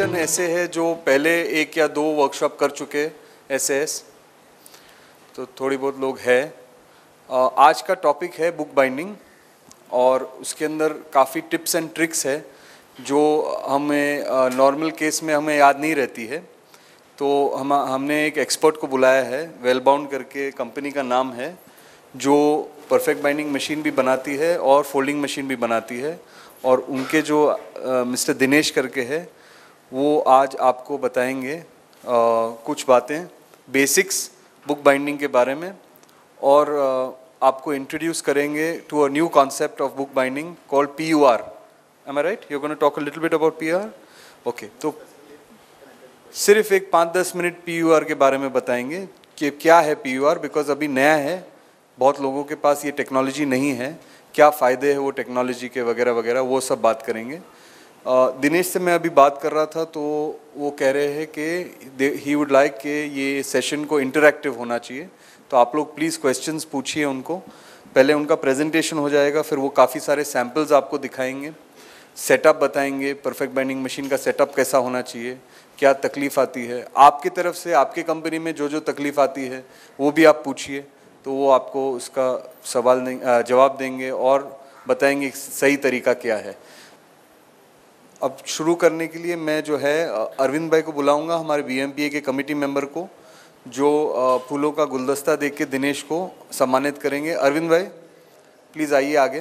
Session ऐसे है जो पहले 1 या 2 वर्कशॉप कर चुके SaS, तो थोड़ी बहुत लोग हैं। आज का टॉपिक है बुक बाइंडिंग और उसके अंदर काफ़ी टिप्स एंड ट्रिक्स है जो हमें नॉर्मल केस में हमें याद नहीं रहती है। तो हमने एक एक्सपर्ट को बुलाया है, वेलबाउंड करके कंपनी का नाम है, जो परफेक्ट बाइंडिंग मशीन भी बनाती है और फोल्डिंग मशीन भी बनाती है। और उनके जो मिस्टर दिनेश करके है, वो आज आपको बताएंगे कुछ बातें बेसिक्स बुक बाइंडिंग के बारे में, और आपको इंट्रोड्यूस करेंगे to a new concept of book binding called PUR। Am I right? You're going to talk a little bit about PUR? Okay, तो सिर्फ एक 5-10 मिनट PUR के बारे में बताएंगे कि क्या है PUR, बिकॉज अभी नया है, बहुत लोगों के पास ये टेक्नोलॉजी नहीं है, क्या फ़ायदे हैं वो टेक्नोलॉजी के वगैरह वगैरह, वो सब बात करेंगे। दिनेश से मैं अभी बात कर रहा था तो वो कह रहे हैं कि ही वुड लाइक कि ये सेशन को इंटरैक्टिव होना चाहिए, तो आप लोग प्लीज़ क्वेश्चंस पूछिए उनको। पहले उनका प्रेजेंटेशन हो जाएगा, फिर वो काफ़ी सारे सैम्पल्स आपको दिखाएंगे, सेटअप बताएंगे, परफेक्ट बाइंडिंग मशीन का सेटअप कैसा होना चाहिए, क्या तकलीफ़ आती है आपकी तरफ से, आपके कंपनी में जो जो तकलीफ़ आती है वो भी आप पूछिए, तो वो आपको उसका जवाब देंगे और बताएंगे सही तरीका क्या है। अब शुरू करने के लिए मैं जो है अरविंद भाई को बुलाऊंगा, हमारे BMPA के कमेटी मेंबर को, जो फूलों का गुलदस्ता देख के दिनेश को सम्मानित करेंगे। अरविंद भाई प्लीज़ आइए आगे।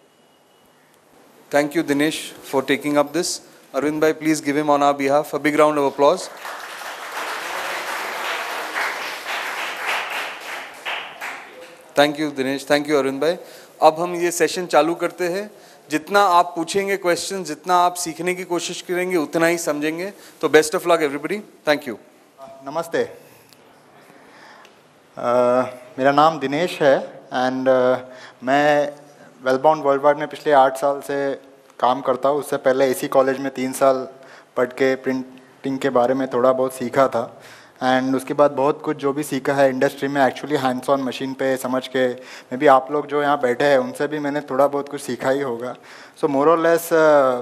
Thank you Dinesh for taking up this. Arvind भाई please give him on our behalf a big round of applause. Thank you Dinesh, thank you Arvind भाई। अब हम ये सेशन चालू करते हैं। जितना आप पूछेंगे क्वेश्चन, जितना आप सीखने की कोशिश करेंगे, उतना ही समझेंगे। तो best of luck everybody, thank you. नमस्ते, मेरा नाम दिनेश है एंड मैं वेलबाउंड वर्ल्ड वाइड में पिछले 8 साल से काम करता हूँ। उससे पहले इसी कॉलेज में 3 साल पढ़ के प्रिंटिंग के बारे में थोड़ा बहुत सीखा था, एंड उसके बाद बहुत कुछ जो भी सीखा है इंडस्ट्री में एक्चुअली हैंड्स ऑन मशीन पे समझ के, मे बी आप लोग जो यहाँ बैठे हैं उनसे भी मैंने थोड़ा बहुत कुछ सीखा ही होगा। सो मोर और लेस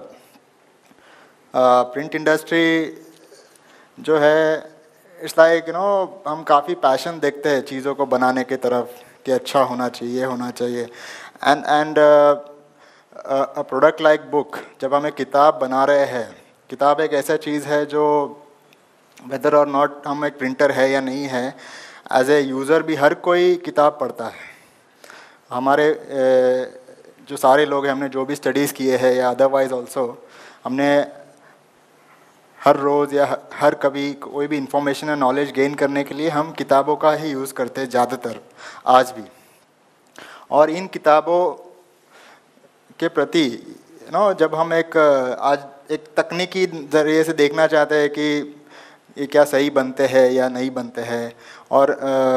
प्रिंट इंडस्ट्री जो है, इट्स लाइक हम काफ़ी पैशन देखते हैं चीज़ों को बनाने की तरफ कि अच्छा होना चाहिए, होना चाहिए। And a product like book, जब हम एक किताब बना रहे हैं, किताब एक ऐसा चीज़ है जो वेदर और नॉट हम एक प्रिंटर है या नहीं है, एज ए यूज़र भी हर कोई किताब पढ़ता है। हमारे जो सारे लोग हैं, हमने जो भी स्टडीज़ किए हैं या अदरवाइज ऑल्सो, हमने हर रोज़ या हर कभी कोई भी इंफॉर्मेशन या नॉलेज गेन करने के लिए हम किताबों का ही यूज़ करते हैं ज़्यादातर आज भी। और इन किताबों के प्रति जब हम आज एक तकनीकी ज़रिए से देखना चाहते हैं कि ये क्या सही बनते हैं या नहीं बनते हैं, और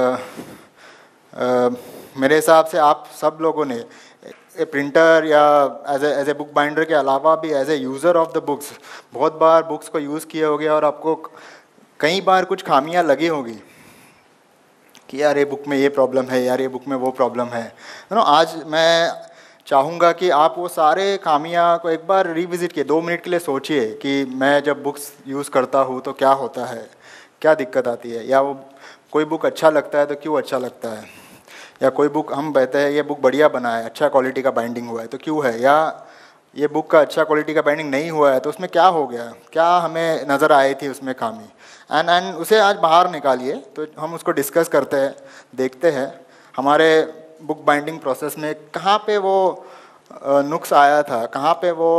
मेरे हिसाब से आप सब लोगों ने ए प्रिंटर या एज ए बुक बाइंडर के अलावा भी as a user of the books बहुत बार बुक्स को यूज़ किए होंगे, और आपको कई बार कुछ खामियां लगी होगी कि यार ये बुक में ये प्रॉब्लम है, यार ये बुक में वो प्रॉब्लम है। आज मैं चाहूँगा कि आप वो सारे खामियां को एक बार रिविज़िट किए, 2 मिनट के लिए सोचिए कि मैं जब बुक्स यूज़ करता हूँ तो क्या होता है, क्या दिक्कत आती है, या वो कोई बुक अच्छा लगता है तो क्यों अच्छा लगता है, या कोई बुक हम कहते हैं ये बुक बढ़िया बना है, अच्छा क्वालिटी का बाइंडिंग हुआ है तो क्यों है, या ये बुक का अच्छा क्वालिटी का बाइंडिंग नहीं हुआ है तो उसमें क्या हो गया, क्या हमें नज़र आई थी उसमें खामी, एंड उसे आज बाहर निकालिए। तो हम उसको डिस्कस करते हैं, देखते हैं हमारे बुक बाइंडिंग प्रोसेस में कहाँ पे वो नुक्स आया था, कहाँ पे वो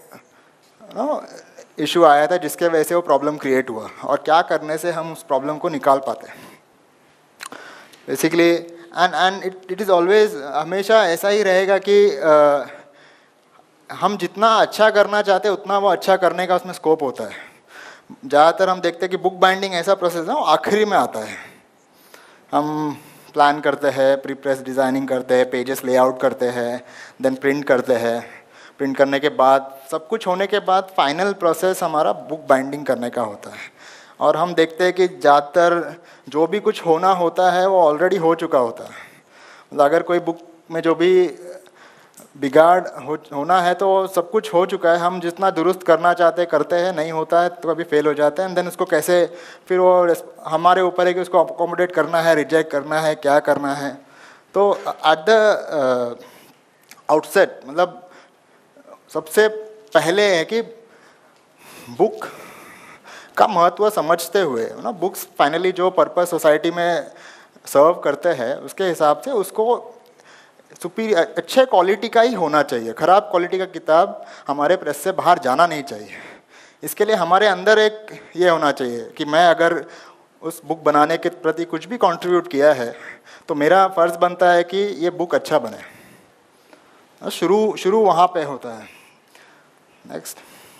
इशू आया था जिसके वजह से वो प्रॉब्लम क्रिएट हुआ, और क्या करने से हम उस प्रॉब्लम को निकाल पाते हैं basically. And it is always, हमेशा ऐसा ही रहेगा कि हम जितना अच्छा करना चाहते हैं उतना वो अच्छा करने का उसमें स्कोप होता है। ज़्यादातर हम देखते हैं कि बुक बाइंडिंग ऐसा प्रोसेस है वो आखिरी में आता है। हम प्लान करते हैं, प्री प्रेस डिज़ाइनिंग करते हैं, पेजेस लेआउट करते हैं, देन प्रिंट करते हैं। प्रिंट करने के बाद सब कुछ होने के बाद फाइनल प्रोसेस हमारा बुक बाइंडिंग करने का होता है। और हम देखते हैं कि ज़्यादातर जो भी कुछ होना होता है वो ऑलरेडी हो चुका होता है। मतलब अगर कोई बुक में जो भी होना है तो सब कुछ हो चुका है, हम जितना दुरुस्त करना चाहते करते हैं, नहीं होता है तो कभी फेल हो जाता है, एंड देन उसको कैसे फिर वो हमारे ऊपर है कि उसको अकोमोडेट करना है, रिजेक्ट करना है, क्या करना है। तो एट द आउटसेट मतलब सबसे पहले है कि बुक का महत्व समझते हुए ना, बुक्स फाइनली जो पर्पस सोसाइटी में सर्व करते हैं उसके हिसाब से उसको सुपीरियर अच्छे क्वालिटी का ही होना चाहिए। ख़राब क्वालिटी का किताब हमारे प्रेस से बाहर जाना नहीं चाहिए। इसके लिए हमारे अंदर एक ये होना चाहिए कि मैं अगर उस बुक बनाने के प्रति कुछ भी कंट्रीब्यूट किया है तो मेरा फ़र्ज़ बनता है कि ये बुक अच्छा बने। शुरू वहाँ पे होता है। नेक्स्ट,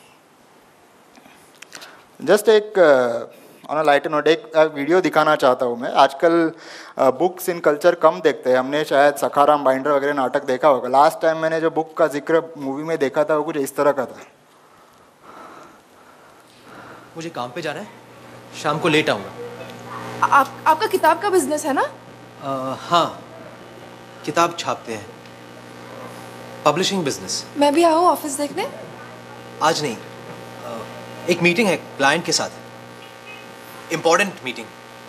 जस्ट एक ऑन अ लाइटर नोट एक वीडियो दिखाना चाहता हूँ मैं। आजकल बुक्स इन कल्चर कम देखते हैं, हमने शायद सखाराम बाइंडर वगैरह नाटक देखा होगा। लास्ट टाइम मैंने जो बुक का जिक्र मूवी में देखा था वो कुछ इस तरह का था। मुझे काम पे जाना है, शाम को लेट आऊँगा। आपका किताब का बिजनेस है ना? हाँ, किताब छापते हैं, पब्लिशिंग बिजनेस। मैं भी आऊँ ऑफिस देखने? आज नहीं, एक मीटिंग है क्लाइंट के साथ, important meeting.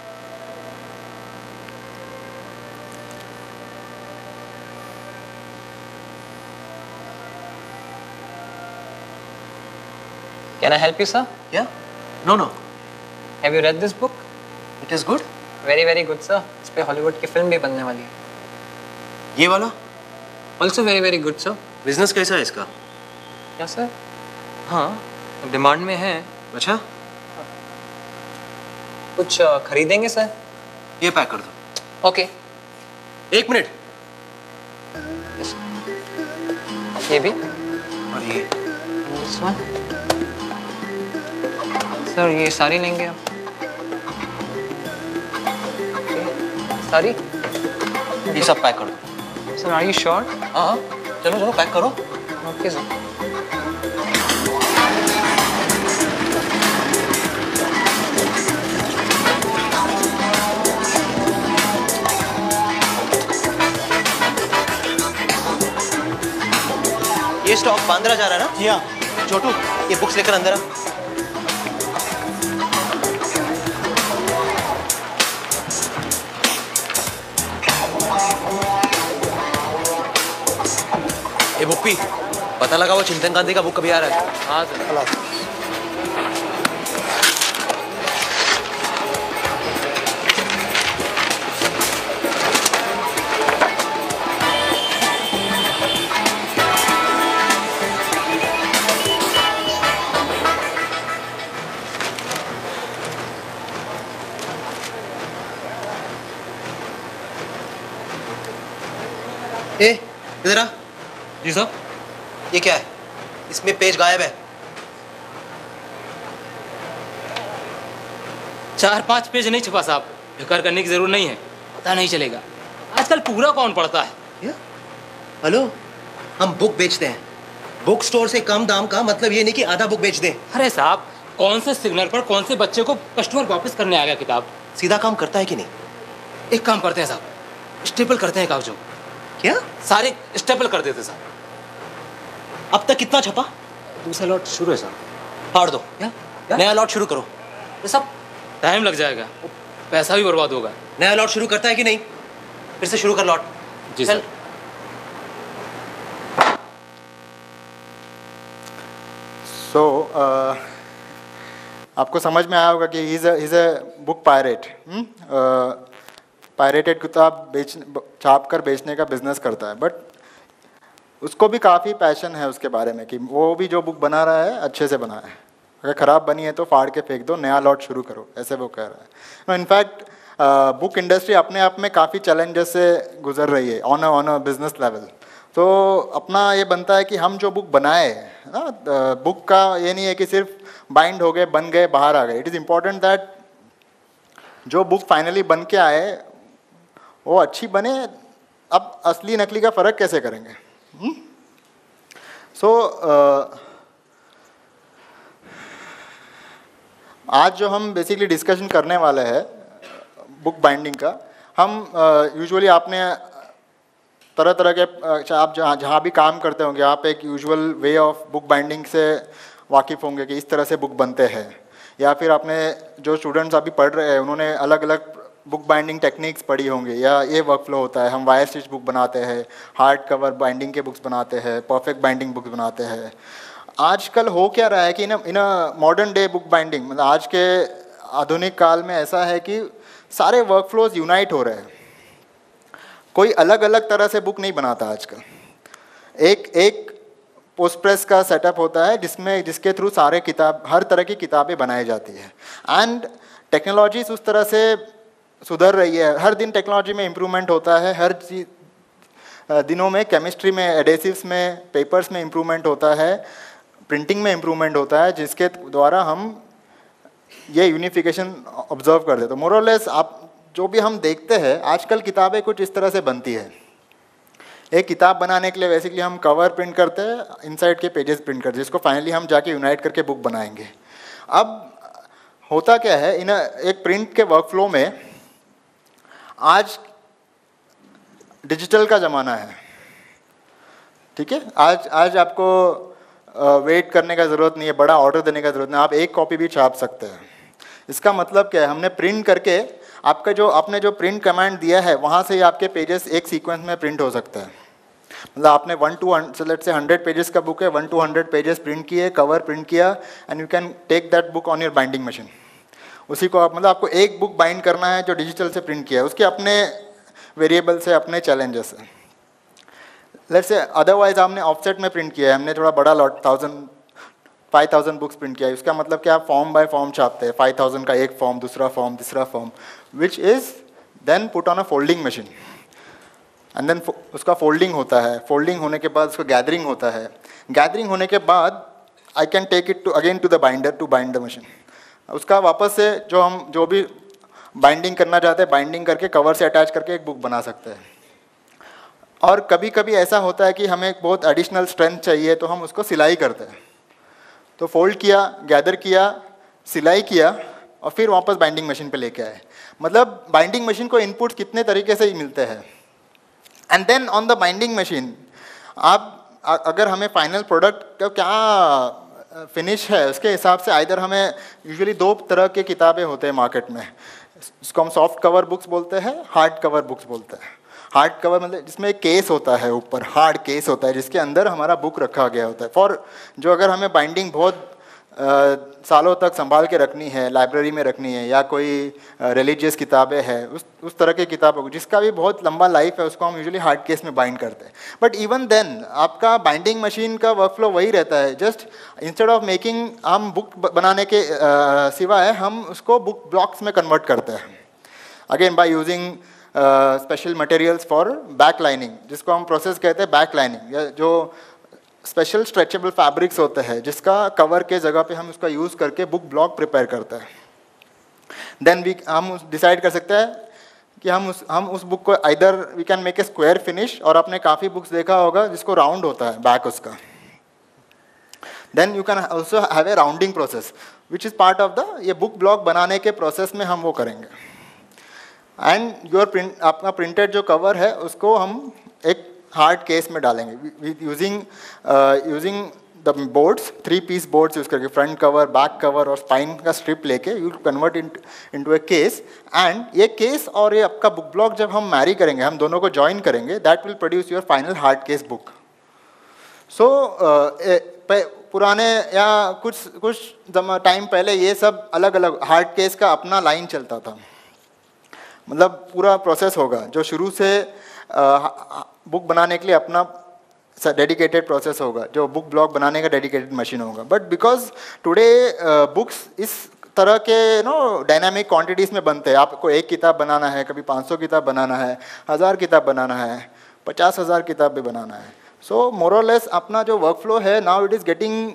Can I help you, sir? Yeah? No, no. Have you read this book? It is good. Very, very good, sir. इस पे हॉलीवुड की फिल्म भी बनने वाली है। ये वाला? Also very, very good, sir. Business कैसा है इसका? क्या सर? हाँ, डिमांड में है। अच्छा? कुछ खरीदेंगे सर? ये पैक कर दो। ओके। एक मिनट। ये भी? और ये? This one? सर ये सारी लेंगे आप? सारी? ये सब पैक कर दो। Sir are you sure? हाँ, चलो चलो पैक करो। Okay sir. ये स्टॉक बांद्रा जा रहा है ना? जी हाँ। छोटू, ये बुक्स लेकर अंदर आ। ये बुक भी पता लगा वो चिंतन गांधी का बुक कभी आ रहा है? हाँ सर। ए, इधर आ। जी सर। ये क्या है? इसमें पेज गायब है। 4-5 पेज नहीं छुपा साहब, बेकार करने की जरूरत नहीं है, पता नहीं चलेगा। आजकल पूरा कौन पढ़ता है? हेलो, हम बुक बेचते हैं। बुक स्टोर से कम दाम का मतलब ये नहीं कि आधा बुक बेच दें। अरे साहब, कौन से सिग्नल पर कौन से बच्चे को कस्टमर वापस करने आ गया किताब? सीधा काम करता है कि नहीं? एक काम करते हैं साहब, स्टेपल करते हैं कागजों। क्या? सारे स्टेपल कर देते साहब। अब तक कितना छपा? दूसरा लॉट शुरू है साहब। फाड़ दो। नया लॉट शुरू करो। ये सब टाइम लग जाएगा, पैसा भी बर्बाद होगा। नया लॉट शुरू करता है कि नहीं? फिर से शुरू कर लॉट। जी सर। आपको समझ में आया होगा कि is a book pirate. Pirated किताब छाप कर बेचने का बिजनेस करता है, बट उसको भी काफ़ी पैशन है उसके बारे में कि वो भी जो बुक बना रहा है अच्छे से बनाए। अगर ख़राब बनी है तो फाड़ के फेंक दो, नया लॉट शुरू करो, ऐसे वो कह रहा है। इनफैक्ट बुक इंडस्ट्री अपने आप में काफ़ी चैलेंजेस से गुजर रही है ऑन अ बिजनेस लेवल। तो अपना ये बनता है कि हम जो बुक बनाए ना, बुक का ये नहीं है कि सिर्फ बाइंड हो गए, बन गए, बाहर आ गए। इट इज़ इम्पॉर्टेंट दैट जो बुक फाइनली बन के आए वो अच्छी बने। अब असली नकली का फ़र्क कैसे करेंगे? आज जो हम बेसिकली डिस्कशन करने वाले हैं बुक बाइंडिंग का, हम यूजुअली आपने तरह तरह के आप जहाँ जहाँ भी काम करते होंगे आप एक usual way of book binding से वाकिफ़ होंगे कि इस तरह से बुक बनते हैं, या फिर आपने जो स्टूडेंट्स अभी पढ़ रहे हैं उन्होंने अलग अलग बुक बाइंडिंग टेक्निक्स पढ़ी होंगी, या ये वर्कफ्लो होता है, हम वायर स्टिच बुक बनाते हैं, हार्ड कवर बाइंडिंग के बुक्स बनाते हैं, परफेक्ट बाइंडिंग बुक्स बनाते हैं। आजकल हो क्या रहा है कि in modern day book binding, मतलब आज के आधुनिक काल में ऐसा है कि सारे वर्कफ्लोज यूनाइट हो रहे हैं, कोई अलग अलग तरह से बुक नहीं बनाता आजकल। एक पोस्ट प्रेस का सेटअप होता है जिसके थ्रू सारे किताब, हर तरह की किताबें बनाई जाती है। एंड टेक्नोलॉजीज उस तरह से सुधर रही है, हर दिन टेक्नोलॉजी में इम्प्रूवमेंट होता है, हर दिनों में केमिस्ट्री में, एडेसिव्स में, पेपर्स में इम्प्रूवमेंट होता है, प्रिंटिंग में इम्प्रूवमेंट होता है, जिसके द्वारा हम ये यूनिफिकेशन ऑब्जर्व करते हैं। तो मोर और लेस आप जो भी हम देखते हैं आजकल किताबें कुछ इस तरह से बनती है। एक किताब बनाने के लिए बेसिकली हम कवर प्रिंट करते हैं, इनसाइड के पेजेस प्रिंट करते हैं, जिसको फाइनली हम जाके यूनाइट करके बुक बनाएंगे। अब होता क्या है, इन एक प्रिंट के वर्कफ्लो में आज डिजिटल का ज़माना है, ठीक है। आज आपको वेट करने का ज़रूरत नहीं है, बड़ा ऑर्डर देने का ज़रूरत नहीं, आप एक कॉपी भी छाप सकते हैं। इसका मतलब क्या है, हमने प्रिंट करके आपने जो प्रिंट कमांड दिया है वहाँ से ही आपके पेजेस एक सीक्वेंस में प्रिंट हो सकता है। मतलब आपने 1 to 100 पेजेस का बुक है, 1 to 100 पेजेस प्रिंट किए, कवर प्रिंट किया, and you can take that book on your binding machine. उसी को मतलब आपको एक बुक बाइंड करना है जो डिजिटल से प्रिंट किया है, उसके अपने वेरिएबल से, अपने चैलेंजेस है। लेट्स से अदरवाइज हमने ऑफसेट में प्रिंट किया है, हमने थोड़ा बड़ा लॉट 5000 बुक्स प्रिंट किया है, उसका मतलब क्या, आप फॉर्म बाय फॉर्म छापते हैं, 5000 का एक फॉर्म, दूसरा फॉर्म, तीसरा form, which is then put on a folding machine, and then उसका फोल्डिंग होता है, फोल्डिंग होने के बाद उसका गैदरिंग होता है, गैदरिंग होने के बाद I can take it again to the binder to bind the machine. उसका वापस से जो भी बाइंडिंग करना चाहते हैं, बाइंडिंग करके कवर से अटैच करके एक बुक बना सकते हैं। और कभी कभी ऐसा होता है कि हमें एक बहुत एडिशनल स्ट्रेंथ चाहिए, तो हम उसको सिलाई करते हैं। तो फोल्ड किया, गैदर किया, सिलाई किया, और फिर वापस बाइंडिंग मशीन पे लेके आए। मतलब बाइंडिंग मशीन को इनपुट कितने तरीके से मिलते हैं, and then on the binding machine अगर हमें फाइनल प्रोडक्ट का क्या फिनिश है उसके हिसाब से आइदर हमें यूजुअली 2 तरह के किताबें होते हैं मार्केट में, इसको हम सॉफ्ट कवर बुक्स बोलते हैं, हार्ड कवर बुक्स बोलते हैं। हार्ड कवर मतलब जिसमें एक केस होता है, ऊपर हार्ड केस होता है जिसके अंदर हमारा बुक रखा गया होता है, फॉर जो अगर हमें बाइंडिंग बहुत सालों तक संभाल के रखनी है, लाइब्रेरी में रखनी है, या कोई रिलीजियस किताबें हैं, उस तरह की किताबों जिसका भी बहुत लंबा लाइफ है, उसको हम यूजुअली हार्ड केस में बाइंड करते हैं। बट इवन देन आपका बाइंडिंग मशीन का वर्कफ्लो वही रहता है, जस्ट इंस्टेड ऑफ मेकिंग, हम बुक बनाने के सिवाय हम उसको बुक ब्लॉक्स में कन्वर्ट करते हैं, again by using special materials for back lining, जिसको हम प्रोसेस कहते हैं बैक लाइनिंग, या जो स्पेशल स्ट्रेचेबल फैब्रिक्स होते हैं जिसका कवर के जगह पे हम उसका यूज़ करके बुक ब्लॉक प्रिपेयर करते हैं। देन हम डिसाइड कर सकते हैं कि हम उस बुक को either we can make a square finish, और आपने काफ़ी बुक्स देखा होगा जिसको राउंड होता है बैक उसका, then you can also have a rounding process which is part of the, ये बुक ब्लॉक बनाने के प्रोसेस में हम वो करेंगे। एंड आपका प्रिंटेड जो कवर है उसको हम एक हार्ड केस में डालेंगे using the boards, 3 piece boards use करके, फ्रंट कवर, बैक कवर और स्पाइन का स्ट्रिप लेके you convert into a case, and ये केस और ये आपका बुक ब्लॉक जब हम मैरी करेंगे, हम दोनों को ज्वाइन करेंगे, that will produce your final hard case book. So पुराने या कुछ टाइम पहले ये सब अलग अलग हार्ड केस का अपना लाइन चलता था, मतलब पूरा प्रोसेस होगा जो शुरू से बुक बनाने के लिए अपना डेडिकेटेड प्रोसेस होगा, जो बुक ब्लॉक बनाने का डेडिकेटेड मशीन होगा। बट बिकॉज टुडे बुक्स इस तरह के डायनामिक क्वांटिटीज़ में बनते हैं, आपको एक किताब बनाना है, कभी 500 किताब बनाना है, 1000 किताब बनाना है, 50,000 किताब भी बनाना है। सो मोर और लेस अपना जो वर्कफ्लो है now it is getting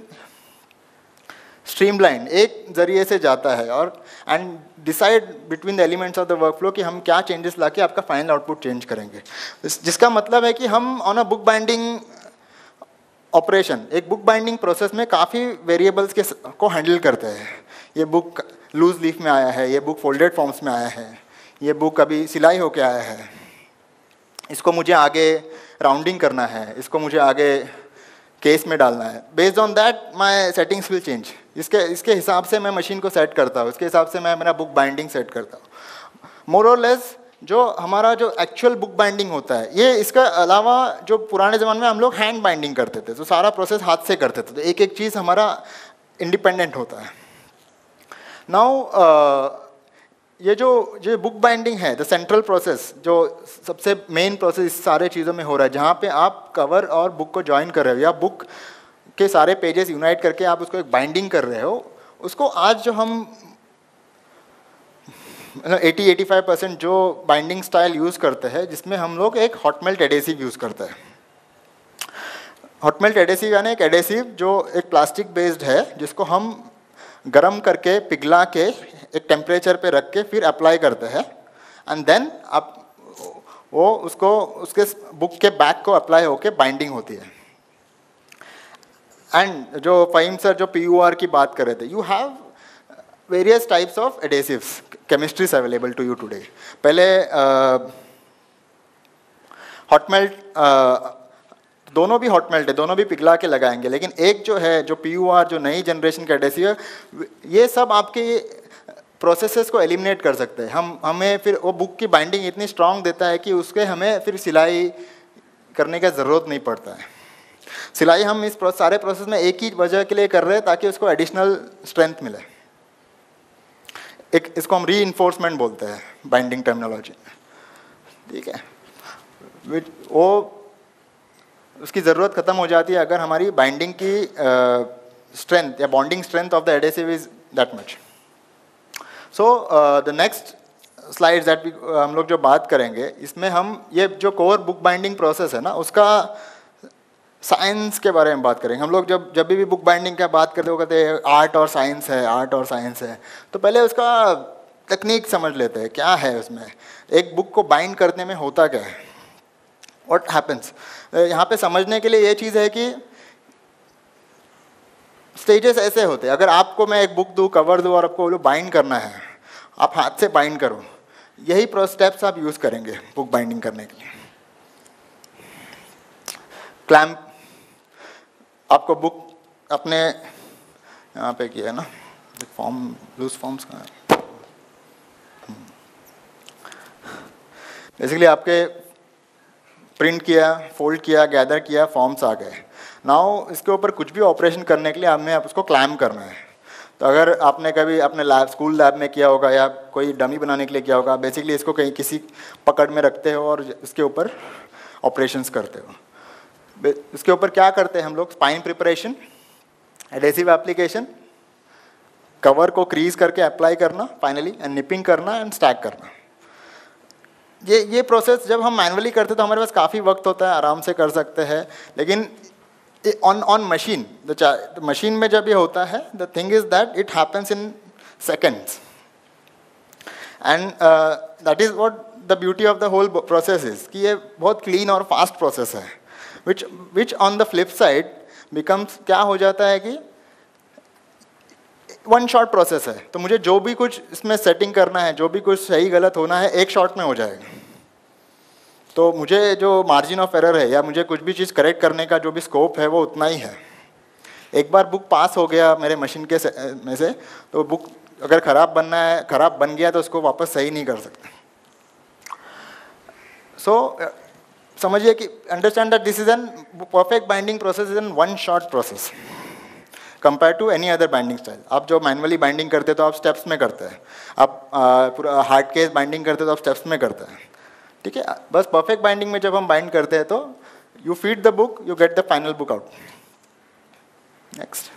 streamline, एक जरिए से जाता है, और and decide between the elements of the workflow कि हम क्या चेंजेस लाके आपका फाइनल आउटपुट चेंज करेंगे। जिसका मतलब है कि हम on a book binding operation, एक बुक बाइंडिंग प्रोसेस में काफ़ी वेरिएबल्स को हैंडल करते हैं। ये बुक लूज लीफ में आया है, ये बुक फोल्डेड फॉर्म्स में आया है, ये बुक अभी सिलाई होके आया है, इसको मुझे आगे राउंडिंग करना है, इसको मुझे आगे केस में डालना है। Based on that my settings will change. इसके हिसाब से मैं मशीन को सेट करता हूँ, इसके हिसाब से मैं मेरा बुक बाइंडिंग सेट करता हूँ। मोर और लेस जो हमारा जो एक्चुअल बुक बाइंडिंग होता है, ये इसका अलावा जो पुराने ज़माने में हम लोग हैंड बाइंडिंग करते थे, तो सारा प्रोसेस हाथ से करते थे, तो एक एक चीज़ हमारा इंडिपेंडेंट होता है। नाउ ये जो बुक बाइंडिंग है, द सेंट्रल प्रोसेस, जो सबसे मेन प्रोसेस इस सारे चीज़ों में हो रहा है, जहाँ पे आप कवर और बुक को ज्वाइन कर रहे हो या बुक के सारे पेजेस यूनाइट करके आप उसको एक बाइंडिंग कर रहे हो, उसको आज जो हम 80-85% जो बाइंडिंग स्टाइल यूज़ करते हैं, जिसमें हम लोग एक हॉट मेल्ट एडेसिव यूज़ करते हैं। हॉट मेल्ट एडेसिव यानी एक एडेसिव जो एक प्लास्टिक बेस्ड है, जिसको हम गरम करके पिघला के एक टेम्परेचर पे रख के फिर अप्लाई करते हैं, एंड देन आप वो उसके बुक के बैक को अप्लाई होके बाइंडिंग होती है। एंड जो फ़हीम सर जो PUR की बात कर रहे थे, you have various types of adhesives, chemistries available to you today. पहले हॉट मेल्ट, दोनों भी हॉट मेल्ट है, दोनों भी पिघला के लगाएंगे, लेकिन एक जो है जो PUR जो नई जनरेशन का एडेसिव है, ये सब आपके प्रोसेसेस को एलिमिनेट कर सकते हैं। हमें फिर वो बुक की बाइंडिंग इतनी स्ट्रांग देता है कि उसके हमें फिर सिलाई करने का ज़रूरत नहीं पड़ता है। सिलाई हम इस सारे प्रोसेस में एक ही वजह के लिए कर रहे हैं, ताकि उसको एडिशनल स्ट्रेंथ मिले। एक इसको हम रीइंफोर्समेंट बोलते हैं बाइंडिंग टर्मिनोलॉजी में, ठीक है। वो उसकी ज़रूरत ख़त्म हो जाती है अगर हमारी बाइंडिंग की स्ट्रेंथ या bonding strength of the adhesive is that much. So the next slides that हम लोग जो बात करेंगे, इसमें हम ये जो कोर बुक बाइंडिंग प्रोसेस है ना, उसका साइंस के बारे में बात करेंगे। हम लोग जब भी बुक बाइंडिंग की बात करते हो, कहते हैं आर्ट और साइंस है, आर्ट और साइंस है। तो पहले उसका टेक्निक समझ लेते हैं, क्या है उसमें, एक बुक को बाइंड करने में होता क्या है, व्हाट हैपन्स। यहाँ पे समझने के लिए ये चीज़ है कि स्टेजेस ऐसे होते हैं। अगर आपको मैं एक बुक दूँ, कवर दूँ और आपको बोलूँ बाइंड करना है, आप हाथ से बाइंड करो, यही स्टेप्स आप यूज़ करेंगे बुक बाइंडिंग करने के लिए। क्लैम्प, आपको बुक अपने यहाँ पे किया है ना, फॉर्म लूज फॉर्म्स का बेसिकली आपके प्रिंट किया, फोल्ड किया, गैदर किया, फॉर्म्स आ गए। नाउ इसके ऊपर कुछ भी ऑपरेशन करने के लिए हमें आप उसको क्लैम्प करना है। तो अगर आपने कभी अपने लैब, स्कूल लैब में किया होगा या कोई डमी बनाने के लिए किया होगा, बेसिकली इसको कहीं किसी पकड़ में रखते हो और इसके ऊपर ऑपरेशंस करते हो। इसके ऊपर क्या करते हैं हम लोग, spine preparation, adhesive application, cover को क्रीज करके अप्लाई करना फाइनली, एंड निपिंग करना एंड स्टैक करना। ये प्रोसेस जब हम मैनुअली करते तो हमारे पास काफ़ी वक्त होता है, आराम से कर सकते हैं, लेकिन ऑन मशीन, मशीन में जब ये होता है, the thing is that it happens in seconds, and that is what the beauty of the whole process is, कि ये बहुत क्लीन और फास्ट प्रोसेस है। which on the flip side becomes, क्या हो जाता है कि वन शॉट प्रोसेस है, तो मुझे जो भी कुछ इसमें सेटिंग करना है, जो भी कुछ सही गलत होना है, एक शॉट में हो जाएगा। तो मुझे जो मार्जिन ऑफ एरर है या मुझे कुछ भी चीज़ करेक्ट करने का जो भी स्कोप है वो उतना ही है। एक बार बुक पास हो गया मेरे मशीन के में से, तो बुक अगर ख़राब बन गया तो उसको वापस सही नहीं कर सकते। सो समझिए कि understand that this is an perfect binding process is an one shot process compare to any other binding style. आप जो मैनुअली बाइंडिंग करते हैं तो आप स्टेप्स में करते हैं, आप पूरा हार्ड केस बाइंडिंग करते हैं तो आप स्टेप्स में करते हैं, ठीक है। बस परफेक्ट बाइंडिंग में जब हम बाइंड करते हैं तो you feed the book, you get the final book out. Next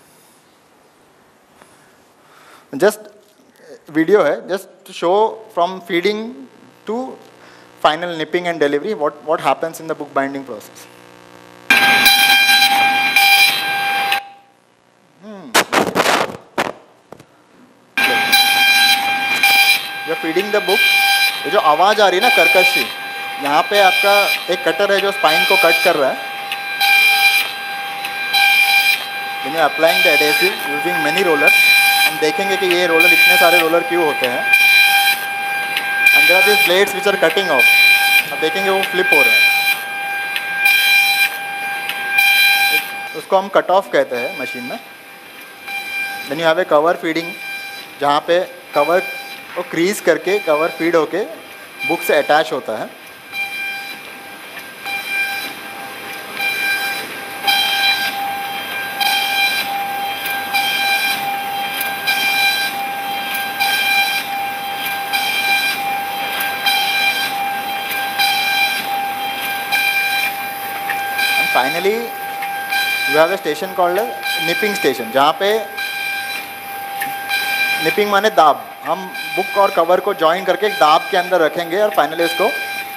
just video है, just show from feeding to final nipping and delivery, what happens in the book binding process. You're feeding the book, ये जो आवाज़ आ रही है ना कर्कशी, यहाँ पे आपका एक कटर है जो स्पाइन को कट कर रहा है। When you're applying the adhesive using many rollers, हम देखेंगे कि ये रोलर, इतने सारे रोलर क्यों होते हैं, and there are these blades which are cutting off. अब देखेंगे वो फ्लिप हो रहा है, उसको हम कट ऑफ कहते हैं मशीन में। Then you have a cover feeding, जहाँ पे कवर को क्रीज करके कवर फीड होके बुक से अटैच होता है। Finally you have a station called nipping station, जहाँ पे निपिंग माने दाब, हम बुक और कवर को जॉइन करके एक दाब के अंदर रखेंगे और फाइनली उसको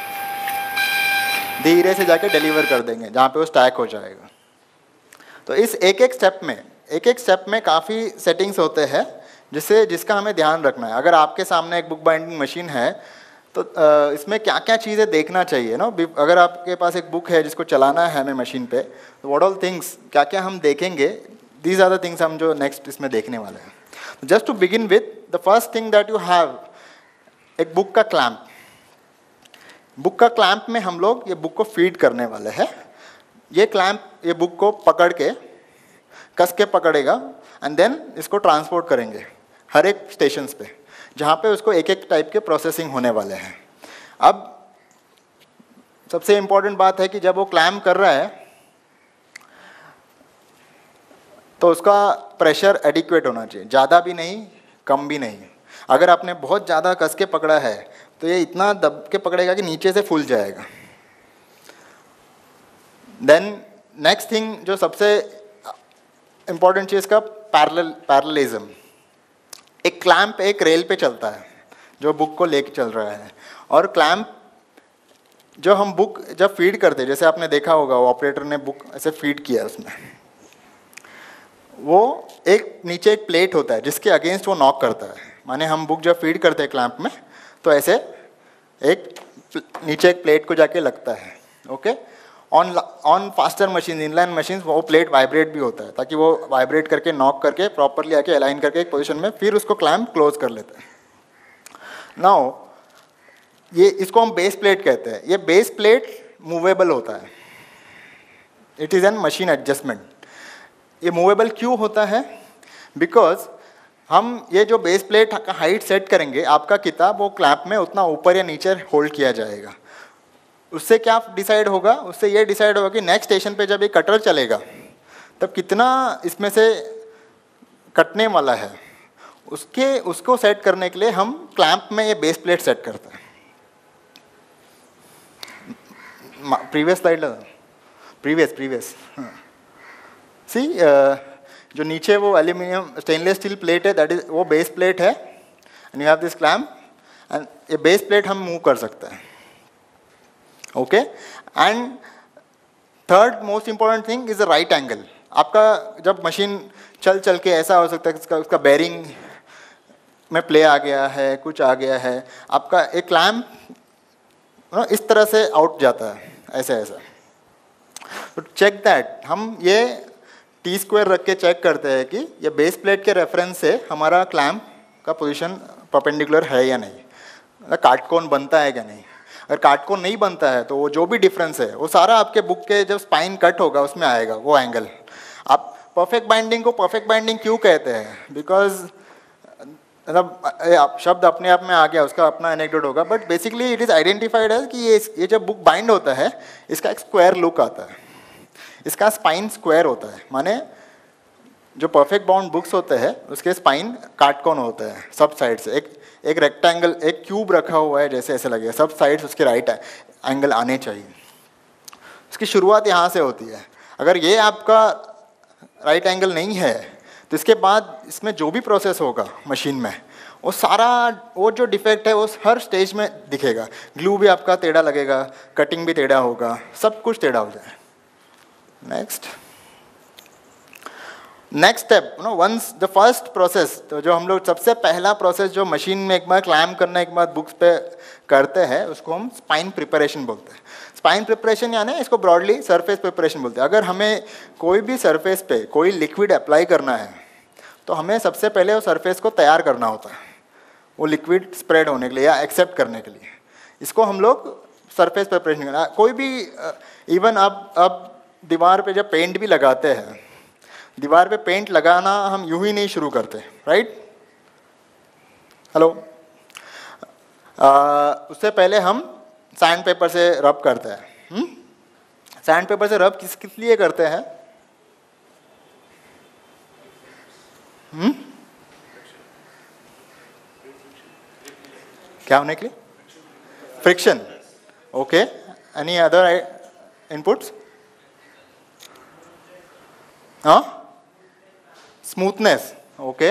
धीरे से जाके डिलीवर कर देंगे जहाँ पे वो स्टैक हो जाएगा। तो इस एक एक स्टेप में काफ़ी सेटिंग्स होते हैं जिसका हमें ध्यान रखना है। अगर आपके सामने एक बुक बाइंडिंग मशीन है तो इसमें क्या क्या चीज़ें देखना चाहिए ना। अगर आपके पास एक बुक है जिसको चलाना है हमें मशीन पे, तो व्हाट ऑल थिंग्स क्या क्या हम देखेंगे, दीज आर द थिंग्स हम जो नेक्स्ट इसमें देखने वाले हैं। Just to begin with the first thing that you have, एक बुक का क्लैंप। बुक का क्लैंप में हम लोग ये बुक को फीड करने वाले हैं। ये क्लैंप ये बुक को पकड़ के कस के पकड़ेगा एंड देन इसको ट्रांसपोर्ट करेंगे हर एक स्टेशंस पे, जहाँ पे उसको एक एक टाइप के प्रोसेसिंग होने वाले हैं। अब सबसे इम्पॉर्टेंट बात है कि जब वो क्लैम्प कर रहा है तो उसका प्रेशर एडिक्वेट होना चाहिए, ज़्यादा भी नहीं कम भी नहीं। अगर आपने बहुत ज़्यादा कस के पकड़ा है तो ये इतना दब के पकड़ेगा कि नीचे से फूल जाएगा। देन नेक्स्ट थिंग जो सबसे इम्पॉर्टेंट चीज़ का पैरेललिज्म। एक क्लैंप एक रेल पे चलता है जो बुक को लेके चल रहा है, और क्लैंप जो हम बुक जब फीड करते हैं, जैसे आपने देखा होगा ऑपरेटर ने बुक ऐसे फीड किया उसमें, वो एक नीचे एक प्लेट होता है जिसके अगेंस्ट वो नॉक करता है। माने हम बुक जब फीड करते हैं क्लैंप में तो ऐसे एक नीचे एक प्लेट को जाके लगता है। Okay, on faster machine, inline machine, वो प्लेट वाइब्रेट भी होता है ताकि वो वाइब्रेट करके नॉक करके प्रॉपरली आके अलाइन करके एक पोजीशन में फिर उसको क्लैंप क्लोज कर लेते हैं। नाउ ये इसको हम बेस प्लेट कहते हैं। ये बेस प्लेट मूवेबल होता है, it is an machine adjustment. ये मूवेबल क्यों होता है? बिकॉज हम ये जो बेस प्लेट का हाइट सेट करेंगे, आपका किताब वो क्लैंप में उतना ऊपर या नीचे होल्ड किया जाएगा। उससे क्या डिसाइड होगा? उससे ये डिसाइड होगा कि नेक्स्ट स्टेशन पे जब ये कटर चलेगा तब कितना इसमें से कटने वाला है, उसको सेट करने के लिए हम क्लैंप में ये बेस प्लेट सेट करते हैं। प्रीवियस स्लाइड प्रीवियस सी, जो नीचे वो एल्यूमिनियम स्टेनलेस स्टील प्लेट है, दैट इज वो बेस प्लेट है, and you have this clamp, and ये बेस प्लेट हम मूव कर सकते हैं। Okay, and third most important thing is the right angle. आपका जब मशीन चल के ऐसा हो सकता है कि उसका बेरिंग में प्ले आ गया है, कुछ आ गया है, आपका एक क्लैंप इस तरह से आउट जाता है, ऐसे तो चेक दैट। हम ये टी स्क्वायर रख के चेक करते हैं कि ये बेस प्लेट के रेफरेंस से हमारा क्लैंप का पोजीशन परपेंडिकुलर है या नहीं, काटकोन बनता है क्या नहीं। अगर काटकोन नहीं बनता है तो वो जो भी डिफरेंस है वो सारा आपके बुक के जब स्पाइन कट होगा उसमें आएगा वो एंगल। आप परफेक्ट बाइंडिंग को परफेक्ट बाइंडिंग क्यों कहते हैं? बिकॉज मतलब शब्द अपने आप में आ गया, उसका अपना एनेक्डोट होगा, but basically it is identified है कि ये जब बुक बाइंड होता है इसका एक स्क्वायर लुक आता है, इसका स्पाइन स्क्वायर होता है। माने जो परफेक्ट बाउंड बुक्स होते हैं उसके स्पाइन काटकोन होते हैं सब साइड से, एक रेक्टेंगल एक क्यूब रखा हुआ है जैसे ऐसे लगेगा, सब साइड्स उसके राइट एंगल आने चाहिए। उसकी शुरुआत यहाँ से होती है। अगर ये आपका राइट एंगल नहीं है तो इसके बाद इसमें जो भी प्रोसेस होगा मशीन में वो सारा वो जो डिफेक्ट है वो हर स्टेज में दिखेगा। ग्लू भी आपका टेढ़ा लगेगा, कटिंग भी टेढ़ा होगा, सब कुछ टेढ़ा हो जाए। Next step once the first process, तो जो हम लोग सबसे पहला प्रोसेस जो मशीन में एक बार क्लैम्प करने के बाद बुक्स पे करते हैं उसको हम स्पाइन प्रिपरेशन बोलते हैं। स्पाइन प्रिपरेशन यानी इसको ब्रॉडली सरफेस प्रिपरेशन बोलते हैं। अगर हमें कोई भी सरफेस पे कोई लिक्विड अप्लाई करना है तो हमें सबसे पहले वो सरफेस को तैयार करना होता है वो लिक्विड स्प्रेड होने के लिए या एक्सेप्ट करने के लिए। इसको हम लोग सरफेस प्रिपरेशन करना। कोई भी इवन अब दीवार पे जब पेंट भी लगाते हैं, दीवार पे पेंट लगाना हम यूं ही नहीं शुरू करते, राइट? हेलो, उससे पहले हम सैंड पेपर से रब करते हैं। सैंड पेपर से रब किस लिए करते हैं? क्या होने के लिए? Friction. Okay, any other inputs? हाँ, smoothness. Okay,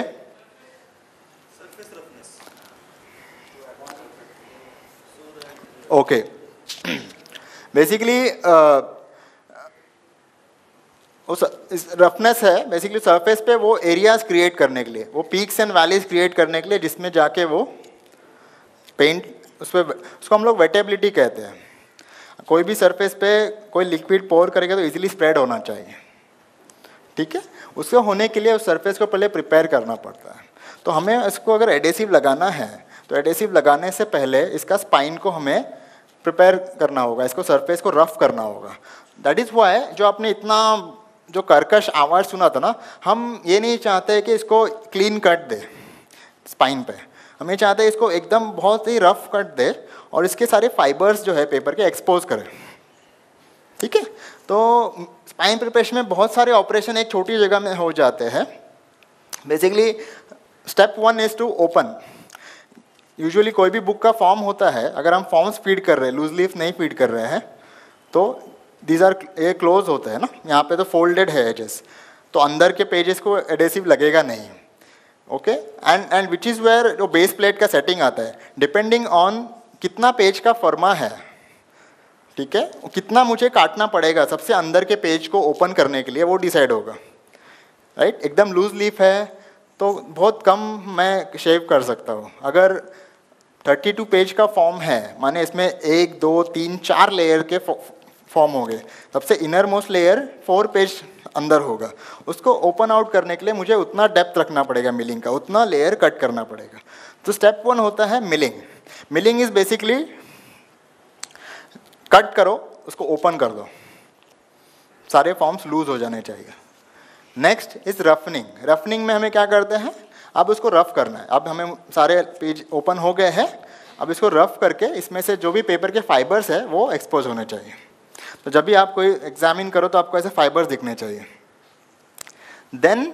okay. Basically roughness है बेसिकली सरफेस पे वो एरियाज क्रिएट करने के लिए, वो पीक्स एंड वैलीज क्रिएट करने के लिए, जिसमें जाके वो पेंट उस पर, उसको हम लोग वेटेबिलिटी कहते हैं। कोई भी सरफेस पे कोई लिक्विड पोर करेगा तो इजीली स्प्रेड होना चाहिए, ठीक है? उसको होने के लिए उस सरफेस को पहले प्रिपेयर करना पड़ता है। तो हमें इसको अगर एडेसिव लगाना है तो एडेसिव लगाने से पहले इसका स्पाइन को हमें प्रिपेयर करना होगा, इसको सरफेस को रफ करना होगा। दैट इज़ वाई जो आपने इतना जो कर्कश आवाज़ सुना था ना, हम ये नहीं चाहते कि इसको क्लीन कट दे स्पाइन पे, हमें चाहते हैं इसको एकदम बहुत ही रफ कट दे और इसके सारे फाइबर्स जो है पेपर के एक्सपोज करें, ठीक है? तो स्पाइन प्रिपरेशन में बहुत सारे ऑपरेशन एक छोटी जगह में हो जाते हैं। Basically step 1 is to open. Usually कोई भी बुक का फॉर्म होता है, अगर हम फॉर्म्स फीड कर रहे हैं, लूज लीफ नहीं फीड कर रहे हैं, तो दीज आर ये क्लोज होते हैं ना, यहाँ पे तो फोल्डेड है एजेस, तो अंदर के पेजेस को एडेसिव लगेगा नहीं। Okay, and which is where जो बेस प्लेट का सेटिंग आता है, डिपेंडिंग ऑन कितना पेज का फर्मा है, ठीक है, कितना मुझे काटना पड़ेगा सबसे अंदर के पेज को ओपन करने के लिए, वो डिसाइड होगा, राइट? एकदम लूज लीफ है तो बहुत कम मैं शेव कर सकता हूँ। अगर 32 पेज का फॉर्म है, माने इसमें 1 2 3 4 लेयर के फॉर्म हो गए, सबसे इनर मोस्ट लेयर 4 पेज अंदर होगा, उसको ओपन आउट करने के लिए मुझे उतना डेप्थ रखना पड़ेगा मिलिंग का, उतना लेयर कट करना पड़ेगा। तो स्टेप 1 होता है milling. Milling is basically cut करो, उसको ओपन कर दो, सारे फॉर्म्स लूज हो जाने चाहिए। Next is रफनिंग। रफनिंग में हमें क्या करते हैं, अब उसको रफ करना है। अब हमें सारे पेज ओपन हो गए हैं, अब इसको रफ करके इसमें से जो भी पेपर के फाइबर्स है वो एक्सपोज होने चाहिए। तो जब भी आप कोई एग्जामिन करो तो आपको ऐसे फाइबर्स दिखने चाहिए। Then